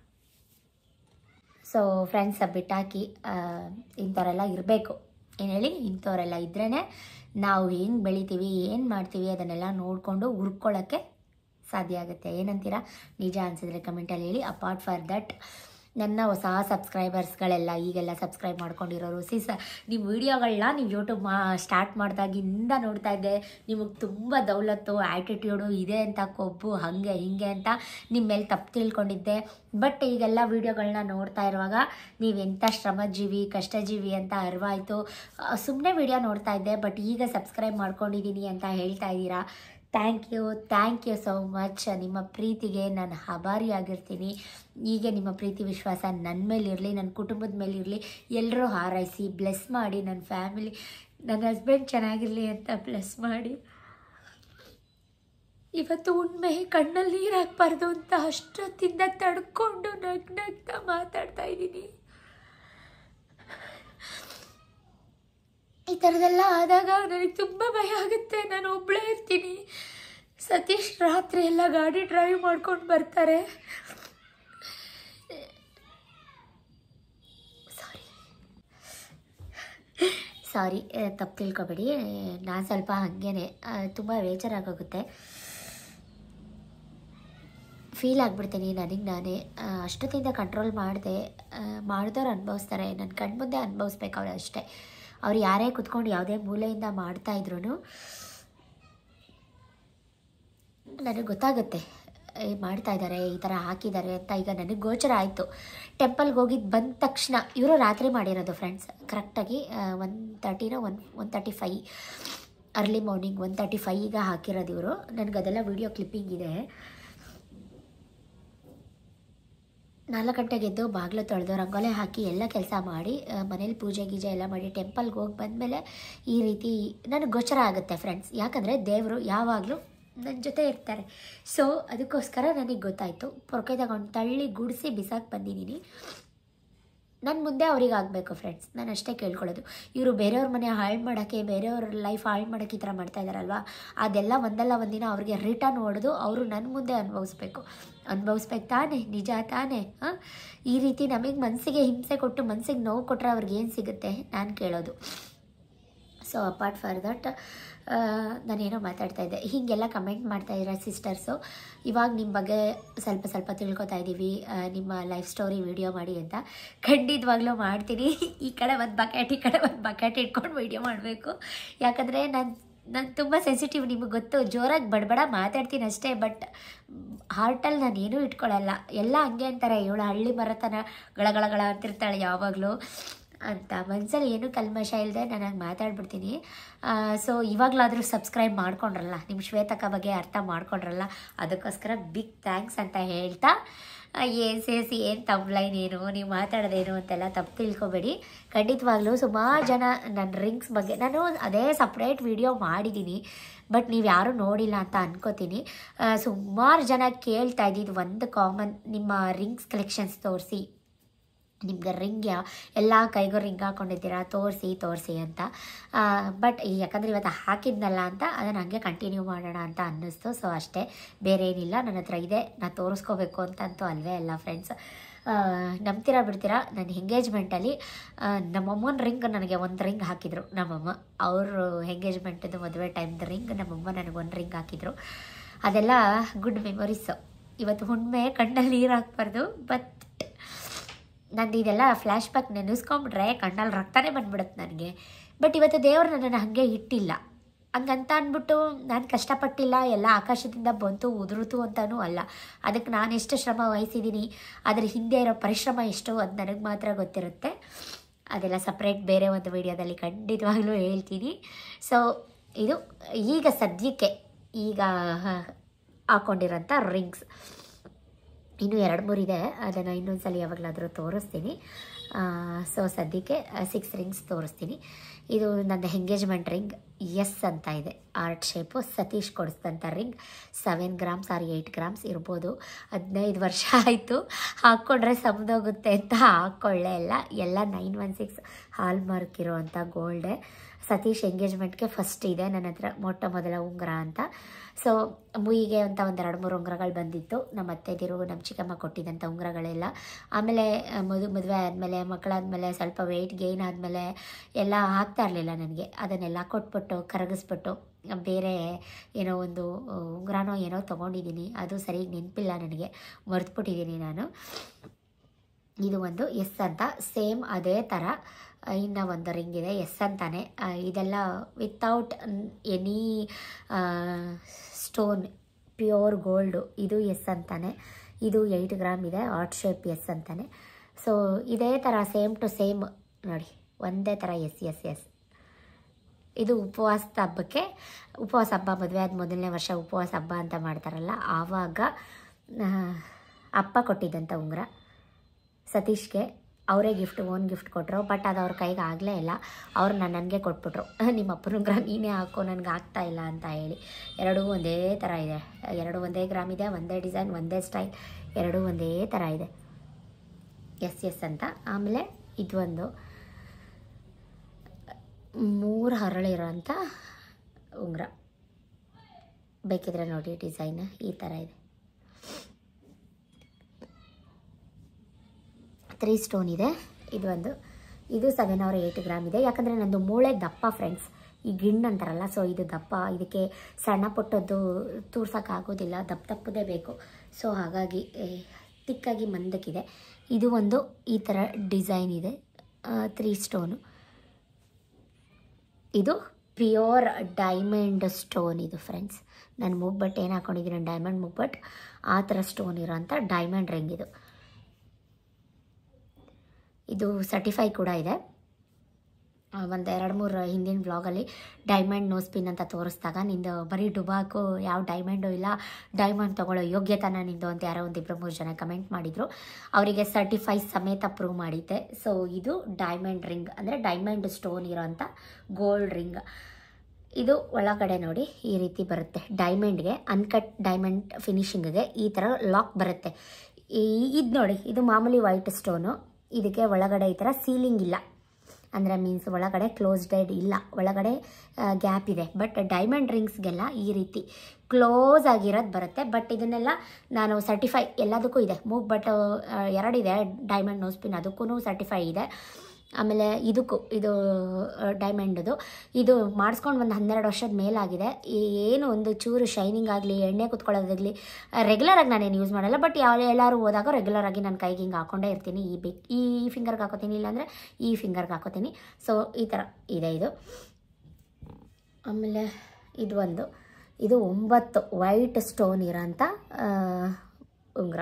A: ಸೊ ಫ್ರೆಂಡ್ಸ್ ಬಿಟ್ಟಾಕಿ, ಇಂಥವರೆಲ್ಲ ಇರಬೇಕು. ಏನು ಹೇಳಿ, ಇಂಥವರೆಲ್ಲ ಇದ್ರೇ ನಾವು ಹೆಂಗೆ ಬೆಳಿತೀವಿ, ಏನು ಮಾಡ್ತೀವಿ ಅದನ್ನೆಲ್ಲ ನೋಡಿಕೊಂಡು ಹುರ್ಕೊಳ್ಳೋಕ್ಕೆ ಸಾಧ್ಯ ಆಗುತ್ತೆ. ಏನಂತೀರಾ? ನಿಜ ಅನಿಸಿದ್ರೆ ಕಮೆಂಟಲ್ಲಿ ಹೇಳಿ. ಅಪಾರ್ಟ್ ಫಾರ್ ದಟ್ ನನ್ನ ಹೊಸ ಸಬ್ಸ್ಕ್ರೈಬರ್ಸ್ಗಳೆಲ್ಲ ಈಗೆಲ್ಲ ಸಬ್ಸ್ಕ್ರೈಬ್ ಮಾಡ್ಕೊಂಡಿರೋರು, ಸಿಸ್ ನಿಮ್ಮ ವೀಡಿಯೋಗಳನ್ನ ನೀವು ಯೂಟ್ಯೂಬ್ ಮಾ ಸ್ಟಾರ್ಟ್ ಮಾಡಿದಾಗಿಂದ ನೋಡ್ತಾ ಇದ್ದೆ. ನಿಮಗೆ ತುಂಬ ದೌಲತ್ತು ಆ್ಯಟಿಟ್ಯೂಡು ಇದೆ ಅಂತ, ಕೊಬ್ಬು ಹಾಗೆ ಹೀಗೆ ಅಂತ ನಿಮ್ಮ ಮೇಲೆ ತಪ್ಪು ತಿಳ್ಕೊಂಡಿದ್ದೆ. ಬಟ್ ಈಗೆಲ್ಲ ವೀಡಿಯೋಗಳನ್ನ ನೋಡ್ತಾ ಇರುವಾಗ ನೀವೆಂಥ ಶ್ರಮಜೀವಿ ಕಷ್ಟಜೀವಿ ಅಂತ ಅರಿವಾಯಿತು. ಸುಮ್ಮನೆ ವೀಡಿಯೋ ನೋಡ್ತಾ ಇದ್ದೆ, ಬಟ್ ಈಗ ಸಬ್ಸ್ಕ್ರೈಬ್ ಮಾಡ್ಕೊಂಡಿದ್ದೀನಿ ಅಂತ ಹೇಳ್ತಾ ಇದ್ದೀರಾ. Thank you thank you so much. ನಿಮ್ಮ ಪ್ರೀತಿಗೆ ನಾನು ಆಭಾರಿಯಾಗಿರ್ತೀನಿ. ಹೀಗೆ ನಿಮ್ಮ ಪ್ರೀತಿ ವಿಶ್ವಾಸ ನನ್ನ ಮೇಲಿರಲಿ, ನನ್ನ ಕುಟುಂಬದ ಮೇಲಿರಲಿ. ಎಲ್ಲರೂ ಹಾರೈಸಿ ಬ್ಲೆಸ್ ಮಾಡಿ, ನನ್ನ ಫ್ಯಾಮಿಲಿ, ನನ್ನ ಹಸ್ಬೆಂಡ್ ಚೆನ್ನಾಗಿರಲಿ ಅಂತ ಬ್ಲೆಸ್ ಮಾಡಿ. ಇವತ್ತು ಉಣ್ಮೆ ಕಣ್ಣಲ್ಲಿ ನೀರು ಹಾಕ್ಬಾರ್ದು ಅಂತ ಅಷ್ಟೊತ್ತಿಂದ ತಡ್ಕೊಂಡು ನಗ್ ನಗ್ತಾ ಮಾತಾಡ್ತಾ ಇದ್ದೀನಿ. ಈ ಥರದೆಲ್ಲ ಆದಾಗ ನನಗೆ ತುಂಬ ಭಯ ಆಗುತ್ತೆ. ನಾನು ಒಬ್ಬಳೇ ಇರ್ತೀನಿ. ಸತೀಶ್ ರಾತ್ರಿ ಎಲ್ಲ ಗಾಡಿ ಡ್ರೈವ್ ಮಾಡ್ಕೊಂಡು ಬರ್ತಾರೆ. ಸಾರಿ ಸಾರಿ ತಪ್ಪು ತಿಳ್ಕೊಬೇಡಿ. ನಾನು ಸ್ವಲ್ಪ ಹಾಗೇನೆ ತುಂಬ ಬೇಜಾರಾಗೋಗುತ್ತೆ, ಫೀಲ್ ಆಗಿಬಿಡ್ತೀನಿ ನನಗೆ ನಾನೇ. ಅಷ್ಟೊತ್ತಿಂದ ಕಂಟ್ರೋಲ್ ಮಾಡಿದೆ. ಮಾಡಿದವ್ರು ಅನುಭವಿಸ್ತಾರೆ, ನನ್ನ ಕಣ್ಮುಂದೆ ಅನುಭವಿಸ್ಬೇಕು ಅವಳು ಅಷ್ಟೇ. ಅವ್ರು ಯಾರೇ ಕುತ್ಕೊಂಡು ಯಾವುದೇ ಮೂಲೆಯಿಂದ ಮಾಡ್ತಾಯಿದ್ರು ನನಗೆ ಗೊತ್ತಾಗುತ್ತೆ ಮಾಡ್ತಾ ಇದ್ದಾರೆ, ಈ ಥರ ಹಾಕಿದ್ದಾರೆ ಅಂತ. ಈಗ ನನಗೆ ಗೋಚರ ಆಯಿತು. ಟೆಂಪಲ್ಗೆ ಹೋಗಿದ್ದು ಬಂದ ತಕ್ಷಣ ಇವರು ರಾತ್ರಿ ಮಾಡಿರೋದು ಫ್ರೆಂಡ್ಸ್. ಕರೆಕ್ಟಾಗಿ ಒನ್ ತರ್ಟಿನ one one thirty five early morning one thirty ಫೈಗೆ ಹಾಕಿರೋದು ಇವರು. ನನಗೆ ಅದೆಲ್ಲ ವೀಡಿಯೋ ಕ್ಲಿಪ್ಪಿಂಗ್ ಇದೆ. ನಾಲ್ಕು ಗಂಟೆಗೆ ಎದ್ದು ಬಾಗಿಲು ತೊಳೆದು ರಂಗೋಲೆ ಹಾಕಿ ಎಲ್ಲ ಕೆಲಸ ಮಾಡಿ ಮನೇಲಿ ಪೂಜೆ ಗೀಜೆ ಎಲ್ಲ ಮಾಡಿ ಟೆಂಪಲ್ಗೆ ಹೋಗಿ ಬಂದಮೇಲೆ ಈ ರೀತಿ ನನಗೆ ಗೋಚರ ಆಗುತ್ತೆ ಫ್ರೆಂಡ್ಸ್. ಯಾಕಂದರೆ ದೇವರು ಯಾವಾಗಲೂ ನನ್ನ ಜೊತೆ ಇರ್ತಾರೆ. ಸೊ ಅದಕ್ಕೋಸ್ಕರ ನನಗೆ ಗೊತ್ತಾಯಿತು. ಪೊರಕೆ ತಗೊಂಡು ತಳ್ಳಿ ಗುಡಿಸಿ ಬಿಸಾಕಿ ಬಂದಿದ್ದೀನಿ. ನನ್ನ ಮುಂದೆ ಅವ್ರಿಗೆ ಆಗಬೇಕು ಫ್ರೆಂಡ್ಸ್, ನಾನು ಅಷ್ಟೇ ಕೇಳ್ಕೊಳ್ಳೋದು. ಇವರು ಬೇರೆಯವ್ರ ಮನೆ ಹಾಳು ಮಾಡೋಕ್ಕೆ, ಬೇರೆಯವ್ರ ಲೈಫ್ ಹಾಳು ಮಾಡೋಕ್ಕೆ ಈ ಥರ ಮಾಡ್ತಾ ಇದ್ದಾರಲ್ವ, ಅದೆಲ್ಲ ಒಂದಲ್ಲ ಒಂದಿನ ಅವ್ರಿಗೆ ರಿಟರ್ನ್ ಹೊಡೆದು ಅವರು ನನ್ನ ಮುಂದೆ ಅನುಭವಿಸ್ಬೇಕು. ಅನುಭವಿಸ್ಬೇಕು ತಾನೇ, ನಿಜ ತಾನೇ. ಹಾಂ, ಈ ರೀತಿ ನಮಗೆ ಮನಸ್ಸಿಗೆ ಹಿಂಸೆ ಕೊಟ್ಟು ಮನಸ್ಸಿಗೆ ನೋವು ಕೊಟ್ಟರೆ ಅವ್ರಿಗೆ ಏನು ಸಿಗುತ್ತೆ ನಾನು ಕೇಳೋದು. ಸೊ ಅಪಾರ್ಟ್ ಫಾರ್ ದಟ್ ನಾನೇನೋ ಮಾತಾಡ್ತಾ ಇದ್ದೆ. ಹೀಗೆಲ್ಲ ಕಮೆಂಟ್ ಮಾಡ್ತಾಯಿದ್ದೀರ ಸಿಸ್ಟರ್ಸು. ಇವಾಗ ನಿಮ್ಮ ಬಗ್ಗೆ ಸ್ವಲ್ಪ ಸ್ವಲ್ಪ ತಿಳ್ಕೊತಾ ಇದ್ದೀವಿ, ನಿಮ್ಮ ಲೈಫ್ ಸ್ಟೋರಿ ವಿಡಿಯೋ ಮಾಡಿ ಅಂತ. ಖಂಡಿತವಾಗ್ಲೂ ಮಾಡ್ತೀನಿ. ಈ ಕಡೆ ಒಂದು ಬಕೆಟ್, ಈ ಕಡೆ ಒಂದು ಬಕೆಟ್ ಇಟ್ಕೊಂಡು ವಿಡಿಯೋ ಮಾಡಬೇಕು. ಯಾಕಂದರೆ ನಾನು ನಾನು ತುಂಬ ಸೆನ್ಸಿಟಿವ್, ನಿಮಗೆ ಗೊತ್ತು. ಜೋರಾಗಿ ಬಡಬಡ ಮಾತಾಡ್ತೀನಿ ಅಷ್ಟೇ, ಬಟ್ ಹಾರ್ಟಲ್ಲಿ ನಾನು ಏನೂ ಇಟ್ಕೊಳ್ಳಲ್ಲ. ಎಲ್ಲ ಹಂಗೆ ಅಂತಾರೆ, ಇವಳು ಹಳ್ಳಿ ಮರತನ ಗಳಗಳಗಳ ಅಂತಿರ್ತಾಳೆ ಯಾವಾಗಲೂ ಅಂತ. ಮನಸ್ಸಲ್ಲಿ ಏನೂ ಕಲ್ಮಶ ಇಲ್ಲದೆ ನಾನು ಹಂಗೆ ಮಾತಾಡ್ಬಿಡ್ತೀನಿ. ಸೊ ಇವಾಗಲಾದರೂ ಸಬ್ಸ್ಕ್ರೈಬ್ ಮಾಡ್ಕೊಂಡ್ರಲ್ಲ, ನಿಮ್ಮ ಶ್ವೇತಕ್ಕ ಬಗ್ಗೆ ಅರ್ಥ ಮಾಡ್ಕೊಂಡ್ರಲ್ಲ, ಅದಕ್ಕೋಸ್ಕರ ಬಿಗ್ ಥ್ಯಾಂಕ್ಸ್ ಅಂತ ಹೇಳ್ತಾ, ಏನು ಸೇರಿಸಿ ಏನು ತಮ್ಲೈನ್ ಏನು ನೀವು ಮಾತಾಡೋದೇನು ಅಂತೆಲ್ಲ ತಪ್ಪು ತಿಳ್ಕೊಬೇಡಿ. ಖಂಡಿತವಾಗ್ಲೂ ಸುಮಾರು ಜನ ನನ್ನ ರಿಂಗ್ಸ್ ಬಗ್ಗೆ ನಾನು ಅದೇ ಸಪ್ರೇಟ್ ವಿಡಿಯೋ ಮಾಡಿದ್ದೀನಿ, ಬಟ್ ನೀವು ಯಾರೂ ನೋಡಿಲ್ಲ ಅಂತ ಅನ್ಕೋತೀನಿ. ಸುಮಾರು ಜನ ಕೇಳ್ತಾ ಇದ್ದಿದ್ದು ಒಂದು ಕಾಮನ್, ನಿಮ್ಮ ರಿಂಗ್ಸ್ ಕಲೆಕ್ಷನ್ಸ್ ತೋರಿಸಿ, ನಿಮ್ಗೆ ರಿಂಗ್ ಯಾ ಎಲ್ಲ ಕೈಗೂ ರಿಂಗ್ ಹಾಕ್ಕೊಂಡಿದ್ದೀರಾ, ತೋರಿಸಿ ತೋರಿಸಿ ಅಂತ. ಬಟ್ ಯಾಕಂದರೆ ಇವತ್ತು ಹಾಕಿದ್ನಲ್ಲ ಅಂತ ಅದನ್ನು ಹಂಗೆ ಕಂಟಿನ್ಯೂ ಮಾಡೋಣ ಅಂತ ಅನ್ನಿಸ್ತು. ಸೊ ಅಷ್ಟೇ, ಬೇರೆ ಏನಿಲ್ಲ. ನನ್ನ ಹತ್ರ ಇದೆ, ನಾನು ತೋರಿಸ್ಕೋಬೇಕು ಅಂತಂತೂ ಅಲ್ವೇ ಅಲ್ಲ ಫ್ರೆಂಡ್ಸ್. ನಂಬ್ತೀರಾ ಬಿಡ್ತೀರಾ, ನನ್ನ ಎಂಗೇಜ್ಮೆಂಟಲ್ಲಿ ನಮ್ಮಮ್ಮನ ರಿಂಗ್ ನನಗೆ ಒಂದು ರಿಂಗ್ ಹಾಕಿದರು. ನಮ್ಮಮ್ಮ ಅವರು ಎಂಗೇಜ್ಮೆಂಟದ್ದು ಮದುವೆ ಟೈಮ್ದು ರಿಂಗ್ ನಮ್ಮಮ್ಮ ನನಗೆ ಒಂದು ರಿಂಗ್ ಹಾಕಿದರು. ಅದೆಲ್ಲ ಗುಡ್ ಮೆಮೊರೀಸು. ಇವತ್ತು ಹುಣ್ಮೆ ಕಣ್ಣಲ್ಲಿ ನೀರು ಹಾಕ್ಬಾರ್ದು, ಬಟ್ ನಂದು ಇದೆಲ್ಲ ಫ್ಲ್ಯಾಶ್ ಬ್ಯಾಕ್ ನೆನೆಸ್ಕೊಂಬಿಟ್ರೆ ಕಣ್ಣಲ್ಲಿ ರಕ್ತನೇ ಬಂದ್ಬಿಡುತ್ತೆ ನನಗೆ. ಬಟ್ ಇವತ್ತು ದೇವರು ನನ್ನನ್ನು ಹಾಗೆ ಇಟ್ಟಿಲ್ಲ. ಹಂಗಂತ ಅಂದ್ಬಿಟ್ಟು ನಾನು ಕಷ್ಟಪಟ್ಟಿಲ್ಲ, ಎಲ್ಲ ಆಕಾಶದಿಂದ ಬಂತು ಉದುರುತು ಅಂತಲೂ ಅಲ್ಲ. ಅದಕ್ಕೆ ನಾನು ಎಷ್ಟು ಶ್ರಮ ವಹಿಸಿದ್ದೀನಿ, ಅದ್ರ ಹಿಂದೆ ಇರೋ ಪರಿಶ್ರಮ ಎಷ್ಟು ಅದು ನನಗೆ ಮಾತ್ರ ಗೊತ್ತಿರುತ್ತೆ. ಅದೆಲ್ಲ ಸಪ್ರೇಟ್ ಬೇರೆ ಒಂದು ವಿಡಿಯೋದಲ್ಲಿ ಖಂಡಿತವಾಗ್ಲೂ ಹೇಳ್ತೀನಿ. ಸೊ ಇದು ಈಗ ಸದ್ಯಕ್ಕೆ ಈಗ ಹಾಕ್ಕೊಂಡಿರೋಂಥ ರಿಂಗ್ಸ್. ಇನ್ನೂ ಎರಡು ಮೂರು ಇದೆ, ಅದನ್ನು ಇನ್ನೊಂದು ಸಲ ಯಾವಾಗಲಾದರೂ ತೋರಿಸ್ತೀನಿ. ಸೊ ಸದ್ಯಕ್ಕೆ ಸಿಕ್ಸ್ ರಿಂಗ್ಸ್ ತೋರಿಸ್ತೀನಿ. ಇದು ನನ್ನ ಎಂಗೇಜ್ಮೆಂಟ್ ರಿಂಗ್ ಎಸ್ ಅಂತ ಇದೆ, ಆರ್ಟ್ ಶೇಪು. ಸತೀಶ್ ಕೊಡಿಸಿದಂಥ ring seven grams or eight grams ಇರ್ಬೋದು. ಹದಿನೈದು ವರ್ಷ ಆಯಿತು, ಹಾಕ್ಕೊಂಡ್ರೆ ಸಮದೋಗುತ್ತೆ ಅಂತ ಹಾಕ್ಕೊಳ್ಳೇ ಇಲ್ಲ. ಎಲ್ಲ nine one six hallmark ಇರೋವಂಥ ಗೋಲ್ಡೆ. ಸತೀಶ್ ಎಂಗೇಜ್ಮೆಂಟ್ಗೆ ಫಸ್ಟ್ ಇದೆ ನನ್ನ ಹತ್ರ ಮೊಟ್ಟ ಮೊದಲ ಉಂಗುರ ಅಂತ. ಸೊ ಮುಯಿಗೆ ಅಂತ ಒಂದು ಎರಡು ಮೂರು ಉಂಗುರಗಳು ಬಂದಿತ್ತು, ನಮ್ಮ ಅತ್ತೆದಿರು ನಮ್ಮ ಚಿಕ್ಕಮ್ಮ ಕೊಟ್ಟಿದ್ದಂಥ ಉಂಗುರಗಳೆಲ್ಲ. ಆಮೇಲೆ ಮದು ಮದುವೆ ಆದಮೇಲೆ ಮಕ್ಕಳಾದಮೇಲೆ ಸ್ವಲ್ಪ ವೆಯ್ಟ್ ಗೇನ್ ಆದಮೇಲೆ ಎಲ್ಲ ಆಗ್ತಾ ಇರಲಿಲ್ಲ ನನಗೆ. ಅದನ್ನೆಲ್ಲ ಕೊಟ್ಬಿಟ್ಟು ಕರಗಿಸ್ಬಿಟ್ಟು ಬೇರೆ ಏನೋ ಒಂದು ಉಂಗುರನೋ ಏನೋ ತೊಗೊಂಡಿದ್ದೀನಿ, ಅದು ಸರಿಯಾಗಿ ನೆನಪಿಲ್ಲ ನನಗೆ, ಮರೆತುಬಿಟ್ಟಿದ್ದೀನಿ ನಾನು. ಇದು ಒಂದು ಎಸ್ ಅಂತ ಸೇಮ್ ಅದೇ ಥರ ಇನ್ನು ಒಂದು ರಿಂಗ್ ಇದೆ ಎಸ್ ಅಂತಾನೆ. ಇದೆಲ್ಲ without any stone, pure gold. ಇದು ಎಸ್ ಅಂತಾನೆ. ಇದು ಏಯ್ಟ್ ಗ್ರಾಮ್ ಇದೆ, ಆರ್ಟ್ ಶೇಪ್ ಎಸ್ ಅಂತಾನೆ. ಸೊ ಇದೇ ಥರ ಸೇಮ್ ಟು ಸೇಮ್ ನೋಡಿ, ಒಂದೇ ಥರ ಎಸ್ ಎಸ್ ಎಸ್ ಇದು ಉಪವಾಸದ ಹಬ್ಬಕ್ಕೆ, ಉಪವಾಸ ಹಬ್ಬ ಮದುವೆ ಆದ ಮೊದಲನೇ ವರ್ಷ ಉಪವಾಸ ಹಬ್ಬ ಅಂತ ಮಾಡ್ತಾರಲ್ಲ, ಆವಾಗ ಅಪ್ಪ ಕೊಟ್ಟಿದ್ದಂಥ ಉಂಗುರ ಸತೀಶ್ಗೆ. ಅವರೇ ಗಿಫ್ಟ್ ಓನ್ ಗಿಫ್ಟ್ ಕೊಟ್ಟರು. ಬಟ್ ಅದು ಅವ್ರ ಕೈಗೆ ಆಗಲೇ ಇಲ್ಲ. ಅವ್ರು ನಾನು ನನಗೆ ಕೊಟ್ಬಿಟ್ರು, ನಿಮ್ಮ ಅಪ್ಪನ ಉಂಗುರ ನೀನೇ ಹಾಕೋ, ನನಗೆ ಆಗ್ತಾ ಇಲ್ಲ ಅಂತ ಹೇಳಿ. ಎರಡೂ ಒಂದೇ ಥರ ಇದೆ, ಎರಡೂ ಒಂದೇ ಗ್ರಾಮ್ ಇದೆ, ಒಂದೇ ಡಿಸೈನ್, ಒಂದೇ ಸ್ಟೈಲ್, ಎರಡೂ ಒಂದೇ ಥರ ಇದೆ. ಎಸ್ ಎಸ್ ಅಂತ. ಆಮೇಲೆ ಇದೊಂದು ಮೂರು ಹರಳಿರೋಂಥ ಉಂಗುರ, ಬೇಕಿದ್ರೆ ನೋಡಿ ಡಿಸೈನ್ ಈ ಥರ ಇದೆ. ತ್ರೀ ಸ್ಟೋನ್ ಇದೆ. ಇದು ಒಂದು ಇದು ಸೆವೆನ್ ಅವರ್ ಏಯ್ಟ್ ಗ್ರಾಮ್ ಇದೆ. ಯಾಕಂದರೆ ನಂದು ಮೂಳೆ ದಪ್ಪ ಫ್ರೆಂಡ್ಸ್, ಈ ಗಿಣ್ಣು ಅಂತಾರಲ್ಲ, ಸೊ ಇದು ದಪ್ಪ, ಇದಕ್ಕೆ ಸಣ್ಣ ಪುಟ್ಟದ್ದು ತೂರ್ಸೋಕ್ಕಾಗೋದಿಲ್ಲ, ದಪ್ಪ ದಪ್ಪದೇ ಬೇಕು. ಸೊ ಹಾಗಾಗಿ ತಿಕ್ಕಾಗಿ ಮಂದಕ್ಕಿದೆ. ಇದು ಒಂದು ಈ ಥರ ಡಿಸೈನ್ ಇದೆ, ತ್ರೀ ಸ್ಟೋನು. ಇದು ಪ್ಯೂರ್ ಡೈಮಂಡ್ ಸ್ಟೋನ್ ಇದು ಫ್ರೆಂಡ್ಸ್. ನಾನು ಮುಗ್ಬಟ್ ಏನು ಹಾಕ್ಕೊಂಡಿದ್ದೀನಿ, ಡೈಮಂಡ್ ಮುಗ್ಬಟ್, ಆ ಥರ ಸ್ಟೋನ್ ಇರೋಂಥ ಡೈಮಂಡ್ ರಿಂಗ್ ಇದು. ಇದು ಸರ್ಟಿಫೈ ಕೂಡ ಇದೆ. ಒಂದು ಎರಡು ಮೂರು ಹಿಂದಿನ ವ್ಲಾಗಲ್ಲಿ ಡೈಮಂಡ್ ನೋ ಸ್ಪಿನ್ ಅಂತ ತೋರಿಸಿದಾಗ, ನಿಂದು ಬರೀ ಡುಬಾಕು, ಯಾವ ಡೈಮಂಡು ಇಲ್ಲ, ಡೈಮಂಡ್ ತೊಗೊಳ್ಳೋ ಯೋಗ್ಯತನ ನಿಂದು ಅಂತ ಯಾರೋ ಒಂದು ಇಬ್ಬರು ಮೂರು ಜನ ಕಮೆಂಟ್ ಮಾಡಿದರು. ಅವರಿಗೆ ಸರ್ಟಿಫೈ ಸಮೇತ ಪ್ರೂವ್ ಮಾಡಿದ್ದೆ. ಸೊ ಇದು ಡೈಮಂಡ್ ರಿಂಗ್, ಅಂದರೆ ಡೈಮಂಡ್ ಸ್ಟೋನ್ ಇರೋಂಥ ಗೋಲ್ಡ್ ರಿಂಗ್. ಇದು ಒಳಗಡೆ ನೋಡಿ ಈ ರೀತಿ ಬರುತ್ತೆ. ಡೈಮಂಡ್ಗೆ ಅನ್ಕಟ್ ಡೈಮಂಡ್ ಫಿನಿಶಿಂಗ್ಗೆ ಈ ಥರ ಲಾಕ್ ಬರುತ್ತೆ. ಈ ಇದು ನೋಡಿ, ಇದು ಮಾಮೂಲಿ ವೈಟ್ ಸ್ಟೋನು. ಇದಕ್ಕೆ ಒಳಗಡೆ ಈ ಥರ ಸೀಲಿಂಗ್ ಇಲ್ಲ, ಅಂದರೆ ಮೀನ್ಸ್ ಒಳಗಡೆ ಕ್ಲೋಸ್ಡೆಡ್ ಇಲ್ಲ, ಒಳಗಡೆ ಗ್ಯಾಪ್ ಇದೆ. ಬಟ್ ಡೈಮಂಡ್ ರಿಂಗ್ಸ್ಗೆಲ್ಲ ಈ ರೀತಿ ಕ್ಲೋಸ್ ಆಗಿರೋದು ಬರುತ್ತೆ. ಬಟ್ ಇದನ್ನೆಲ್ಲ ನಾನು ಸರ್ಟಿಫೈ ಎಲ್ಲದಕ್ಕೂ ಇದೆ. ಮೂಗ್ ಬಟ್ ಎರಡಿದೆ, ಡೈಮಂಡ್ ನೋಸ್ಪಿನ್ ಅದಕ್ಕೂ ಸರ್ಟಿಫೈ ಇದೆ. ಆಮೇಲೆ ಇದಕ್ಕೂ ಇದು ಡೈಮಂಡದು ಇದು ಮಾಡಿಸ್ಕೊಂಡು ಒಂದು ಹನ್ನೆರಡು ವರ್ಷದ ಮೇಲಾಗಿದೆ. ಏನು ಒಂದು ಚೂರು ಶೈನಿಂಗ್ ಆಗಲಿ, ಎಣ್ಣೆ ಕುತ್ಕೊಳ್ಳೋದಾಗಲಿ ರೆಗ್ಯುಲರಾಗಿ ನಾನೇನು ಯೂಸ್ ಮಾಡಲ್ಲ. ಬಟ್ ಯಾವ ಎಲ್ಲರೂ ಹೋದಾಗ ರೆಗ್ಯುಲರಾಗಿ ನನ್ನ ಕೈಗೆ ಹಿಂಗೆ ಹಾಕ್ಕೊಂಡೇ ಇರ್ತೀನಿ. ಈ ಬಿಗ್ ಈ ಫಿಂಗರ್ಗೆ ಹಾಕೋತೀನಿ, ಇಲ್ಲಾಂದರೆ ಈ ಫಿಂಗರ್ಗೆ ಹಾಕೋತೀನಿ. ಸೊ ಈ ಥರ ಇದೆ ಇದು. ಆಮೇಲೆ ಇದು ಒಂದು ಇದು ಒಂಬತ್ತು ವೈಟ್ ಸ್ಟೋನ್ ಇರೋಂಥ ಉಂಗುರ.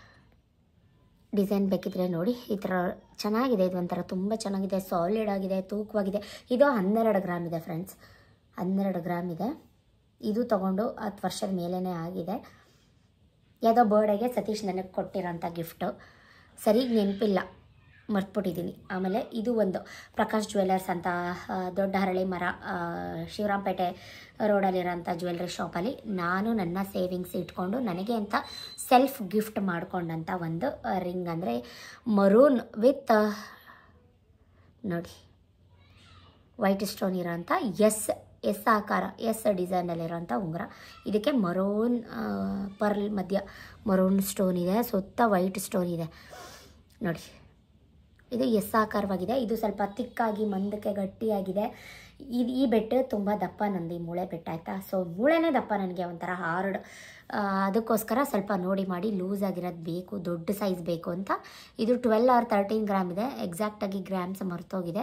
A: ಡಿಸೈನ್ ಬೇಕಿದ್ರೆ ನೋಡಿ, ಈ ಥರ ಚೆನ್ನಾಗಿದೆ. ಇದು ಒಂಥರ ತುಂಬ ಚೆನ್ನಾಗಿದೆ, ಸಾಲಿಡ್ ಆಗಿದೆ, ತೂಕವಾಗಿದೆ. ಇದು ಹನ್ನೆರಡು ಗ್ರಾಮ್ ಇದೆ ಫ್ರೆಂಡ್ಸ್, ಹನ್ನೆರಡು ಗ್ರಾಮ್ ಇದೆ. ಇದು ತೊಗೊಂಡು ಹತ್ತು ವರ್ಷದ ಮೇಲೇ ಆಗಿದೆ. ಯಾವುದೋ ಬರ್ಡೇಗೆ ಸತೀಶ್ ನನಗೆ ಕೊಟ್ಟಿರೋಂಥ ಗಿಫ್ಟು, ಸರಿ ನೆನಪಿಲ್ಲ, ಮರ್ತ್ಬಿಟ್ಟಿದ್ದೀನಿ. ಆಮೇಲೆ ಇದು ಒಂದು ಪ್ರಕಾಶ್ ಜ್ಯುವೆಲ್ಲರ್ಸ್ ಅಂತ ದೊಡ್ಡ ಹರಳಿ ಮರ, ಶಿವರಾಂಪೇಟೆ ರೋಡಲ್ಲಿರೋಂಥ ಜ್ಯುವೆಲ್ರಿ ಶಾಪಲ್ಲಿ ನಾನು ನನ್ನ ಸೇವಿಂಗ್ಸ್ ಇಟ್ಕೊಂಡು ನನಗೆ ಅಂತ ಸೆಲ್ಫ್ ಗಿಫ್ಟ್ ಮಾಡಿಕೊಂಡಂಥ ಒಂದು ರಿಂಗ್, ಅಂದರೆ ಮರೂನ್ ವಿತ್ ನೋಡಿ ವೈಟ್ ಸ್ಟೋನ್ ಇರೋಂಥ ಎಸ್ ಎಸ್ ಆಕಾರ, ಎಸ್ ಡಿಸೈನಲ್ಲಿರೋಂಥ ಉಂಗುರ. ಇದಕ್ಕೆ ಮರೂನ್ ಪರ್ಲ್ ಮಧ್ಯ ಮರೂನ್ ಸ್ಟೋನ್ ಇದೆ, ಸುತ್ತ ವೈಟ್ ಸ್ಟೋನ್ ಇದೆ ನೋಡಿ. ಇದು ಎಸ್ ಆಕಾರವಾಗಿದೆ. ಇದು ಸ್ವಲ್ಪ ತಿಕ್ಕಾಗಿ ಮಂದಕ್ಕೆ ಗಟ್ಟಿಯಾಗಿದೆ. ಇದು ಈ ಬೆಟ್ಟು ತುಂಬ ದಪ್ಪ, ನಂದು ಈ ಮೂಳೆ ಬೆಟ್ಟ ಆಯಿತಾ. ಸೊ ಮೂಳೆನೇ ದಪ್ಪ ನನಗೆ, ಒಂಥರ ಹಾರ್ಡ್. ಅದಕ್ಕೋಸ್ಕರ ಸ್ವಲ್ಪ ನೋಡಿ ಮಾಡಿ ಲೂಸ್ ಆಗಿರೋದು ಬೇಕು, ದೊಡ್ಡ ಸೈಜ್ ಬೇಕು ಅಂತ. ಇದು ಟ್ವೆಲ್ ಆರ್ ತರ್ಟೀನ್ ಗ್ರಾಮ್ ಇದೆ, ಎಕ್ಸಾಕ್ಟಾಗಿ ಗ್ರಾಮ್ಸ್ ಮರ್ತೋಗಿದೆ.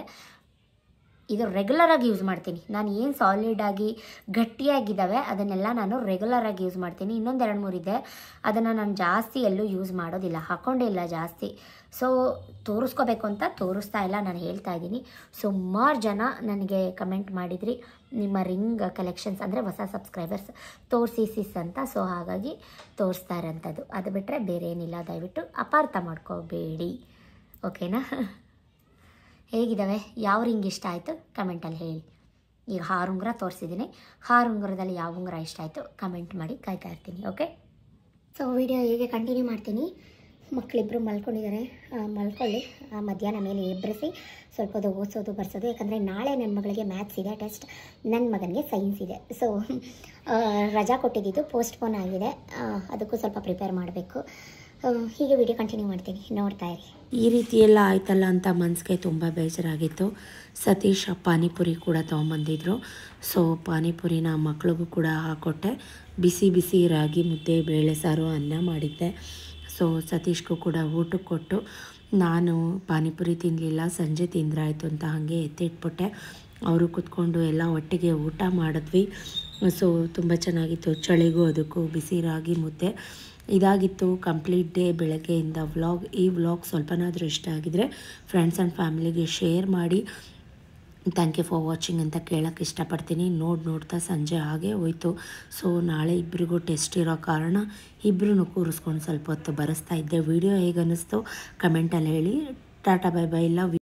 A: ಇದು ರೆಗ್ಯುಲರಾಗಿ ಯೂಸ್ ಮಾಡ್ತೀನಿ ನಾನು. ಏನು ಸಾಲಿಡಾಗಿ ಗಟ್ಟಿಯಾಗಿದ್ದಾವೆ ಅದನ್ನೆಲ್ಲ ನಾನು ರೆಗ್ಯುಲರಾಗಿ ಯೂಸ್ ಮಾಡ್ತೀನಿ. ಇನ್ನೊಂದು ಎರಡು ಮೂರು ಇದೆ, ಅದನ್ನು ನಾನು ಜಾಸ್ತಿ ಎಲ್ಲೂ ಯೂಸ್ ಮಾಡೋದಿಲ್ಲ, ಹಾಕ್ಕೊಂಡೇ ಇಲ್ಲ ಜಾಸ್ತಿ. ಸೊ ತೋರಿಸ್ಕೋಬೇಕು ಅಂತ ತೋರಿಸ್ತಾ ಇಲ್ಲ, ನಾನು ಹೇಳ್ತಾ ಇದ್ದೀನಿ. ಸುಮಾರು ಜನ ನನಗೆ ಕಮೆಂಟ್ ಮಾಡಿದ್ರಿ ನಿಮ್ಮ ರಿಂಗ್ ಕಲೆಕ್ಷನ್ಸ್, ಅಂದರೆ ಹೊಸ ಸಬ್ಸ್ಕ್ರೈಬರ್ಸ್ ತೋರಿಸಿ ಸಿಸ್ ಅಂತ. ಸೊ ಹಾಗಾಗಿ ತೋರಿಸ್ತಾ ಇರೋಂಥದ್ದು, ಅದು ಬಿಟ್ಟರೆ ಬೇರೆ ಏನಿಲ್ಲ. ದಯವಿಟ್ಟು ಅಪಾರ್ಥ ಮಾಡ್ಕೋಬೇಡಿ, ಓಕೆನಾ. ಹೇಗಿದ್ದಾವೆ, ಯಾವ ರಿಂಗ್ ಇಷ್ಟ ಆಯಿತು ಕಮೆಂಟಲ್ಲಿ ಹೇಳಿ. ಈಗ ಹಾರು ಉಂಗುರ ತೋರಿಸಿದ್ದೀನಿ, ಹಾರು ಉಂಗುರದಲ್ಲಿ ಯಾವ ಉಂಗುರ ಇಷ್ಟ ಆಯಿತು ಕಮೆಂಟ್ ಮಾಡಿ, ಕಾಯ್ತಾ ಇರ್ತೀನಿ. ಓಕೆ,
C: ಸೊ ವಿಡಿಯೋ ಹೇಗೆ ಕಂಟಿನ್ಯೂ ಮಾಡ್ತೀನಿ. ಮಕ್ಕಳಿಬ್ಬರು ಮಲ್ಕೊಂಡಿದ್ದಾರೆ, ಮಲ್ಕೊಳ್ಳಿ. ಮಧ್ಯಾಹ್ನ ಮೇಲೆ ಎಬ್ಬರಿಸಿ ಸ್ವಲ್ಪ ಹೊತ್ತು ಓದಿಸೋದು ಬರ್ಸೋದು. ಯಾಕಂದರೆ ನಾಳೆ ನನ್ನ ಮಗಳಿಗೆ ಮ್ಯಾಥ್ಸ್ ಇದೆ ಟೆಸ್ಟ್, ನನ್ನ ಮಗನಿಗೆ ಸೈನ್ಸ್ ಇದೆ. ಸೊ ರಜಾ ಕೊಟ್ಟಿದ್ದು ಪೋಸ್ಟ್ಪೋನ್ ಆಗಿದೆ, ಅದಕ್ಕೂ ಸ್ವಲ್ಪ ಪ್ರಿಪೇರ್ ಮಾಡಬೇಕು. ಹೀಗೆ ವಿಡಿಯೋ ಕಂಟಿನ್ಯೂ ಮಾಡ್ತೀನಿ, ನೋಡ್ತಾ ಇರಿ.
D: ಈ ರೀತಿ ಎಲ್ಲ ಆಯ್ತಲ್ಲ ಅಂತ ಮನಸ್ಸಿಗೆ ತುಂಬ ಬೇಜಾರಾಗಿತ್ತು. ಸತೀಶ್ ಪಾನಿಪುರಿ ಕೂಡ ತೊಗೊಂಬಂದಿದ್ರು. ಸೊ ಪಾನಿಪುರಿನ ಮಕ್ಳಿಗೂ ಕೂಡ ಹಾಕ್ಕೊಟ್ಟೆ. ಬಿಸಿ ಬಿಸಿ ರಾಗಿ ಮುದ್ದೆ, ಬೇಳೆ ಸಾರು, ಅನ್ನ ಮಾಡಿದ್ದೆ. ಸೊ ಸತೀಶ್ಗೂ ಕೂಡ ಊಟಕ್ಕೆ ಕೊಟ್ಟು ನಾನು ಪಾನಿಪುರಿ ತಿನ್ನಲಿಲ್ಲ, ಸಂಜೆ ತಿಂದ್ರಾಯ್ತು ಅಂತ ಹಾಗೆ ಎತ್ತಿಟ್ಬಿಟ್ಟೆ. ಅವರು ಕೂತ್ಕೊಂಡು ಎಲ್ಲ ಒಟ್ಟಿಗೆ ಊಟ ಮಾಡಿದ್ವಿ. ಸೊ ತುಂಬ ಚೆನ್ನಾಗಿತ್ತು. ಚಳಿಗೂ ಅದಕ್ಕೂ ಬಿಸಿ ರಾಗಿ ಮುದ್ದೆ ಇದಾಗಿತ್ತು. ಕಂಪ್ಲೀಟ್ ಡೇ ಬೆಳಗ್ಗೆಯಿಂದ ವ್ಲಾಗ್. ಈ ವ್ಲಾಗ್ ಸ್ವಲ್ಪನಾದರೂ ಇಷ್ಟ ಆಗಿದರೆ ಫ್ರೆಂಡ್ಸ್ ಆ್ಯಂಡ್ ಫ್ಯಾಮಿಲಿಗೆ ಶೇರ್ ಮಾಡಿ. ಥ್ಯಾಂಕ್ ಯು ಫಾರ್ ವಾಚಿಂಗ್ ಅಂತ ಕೇಳೋಕ್ಕೆ ಇಷ್ಟಪಡ್ತೀನಿ. ನೋಡಿ ನೋಡ್ತಾ ಸಂಜೆ ಹಾಗೆ ಹೋಯ್ತು. ಸೊ ನಾಳೆ ಇಬ್ಬರಿಗೂ ಟೆಸ್ಟ್ ಇರೋ ಕಾರಣ ಇಬ್ಬರೂ ಕೂರಿಸ್ಕೊಂಡು ಸ್ವಲ್ಪ ಹೊತ್ತು ಬರೆಸ್ತಾ ಇದ್ದೆ. ವಿಡಿಯೋ ಹೇಗೆ ಅನ್ನಿಸ್ತು ಕಮೆಂಟಲ್ಲಿ ಹೇಳಿ. Tata bye bye, love.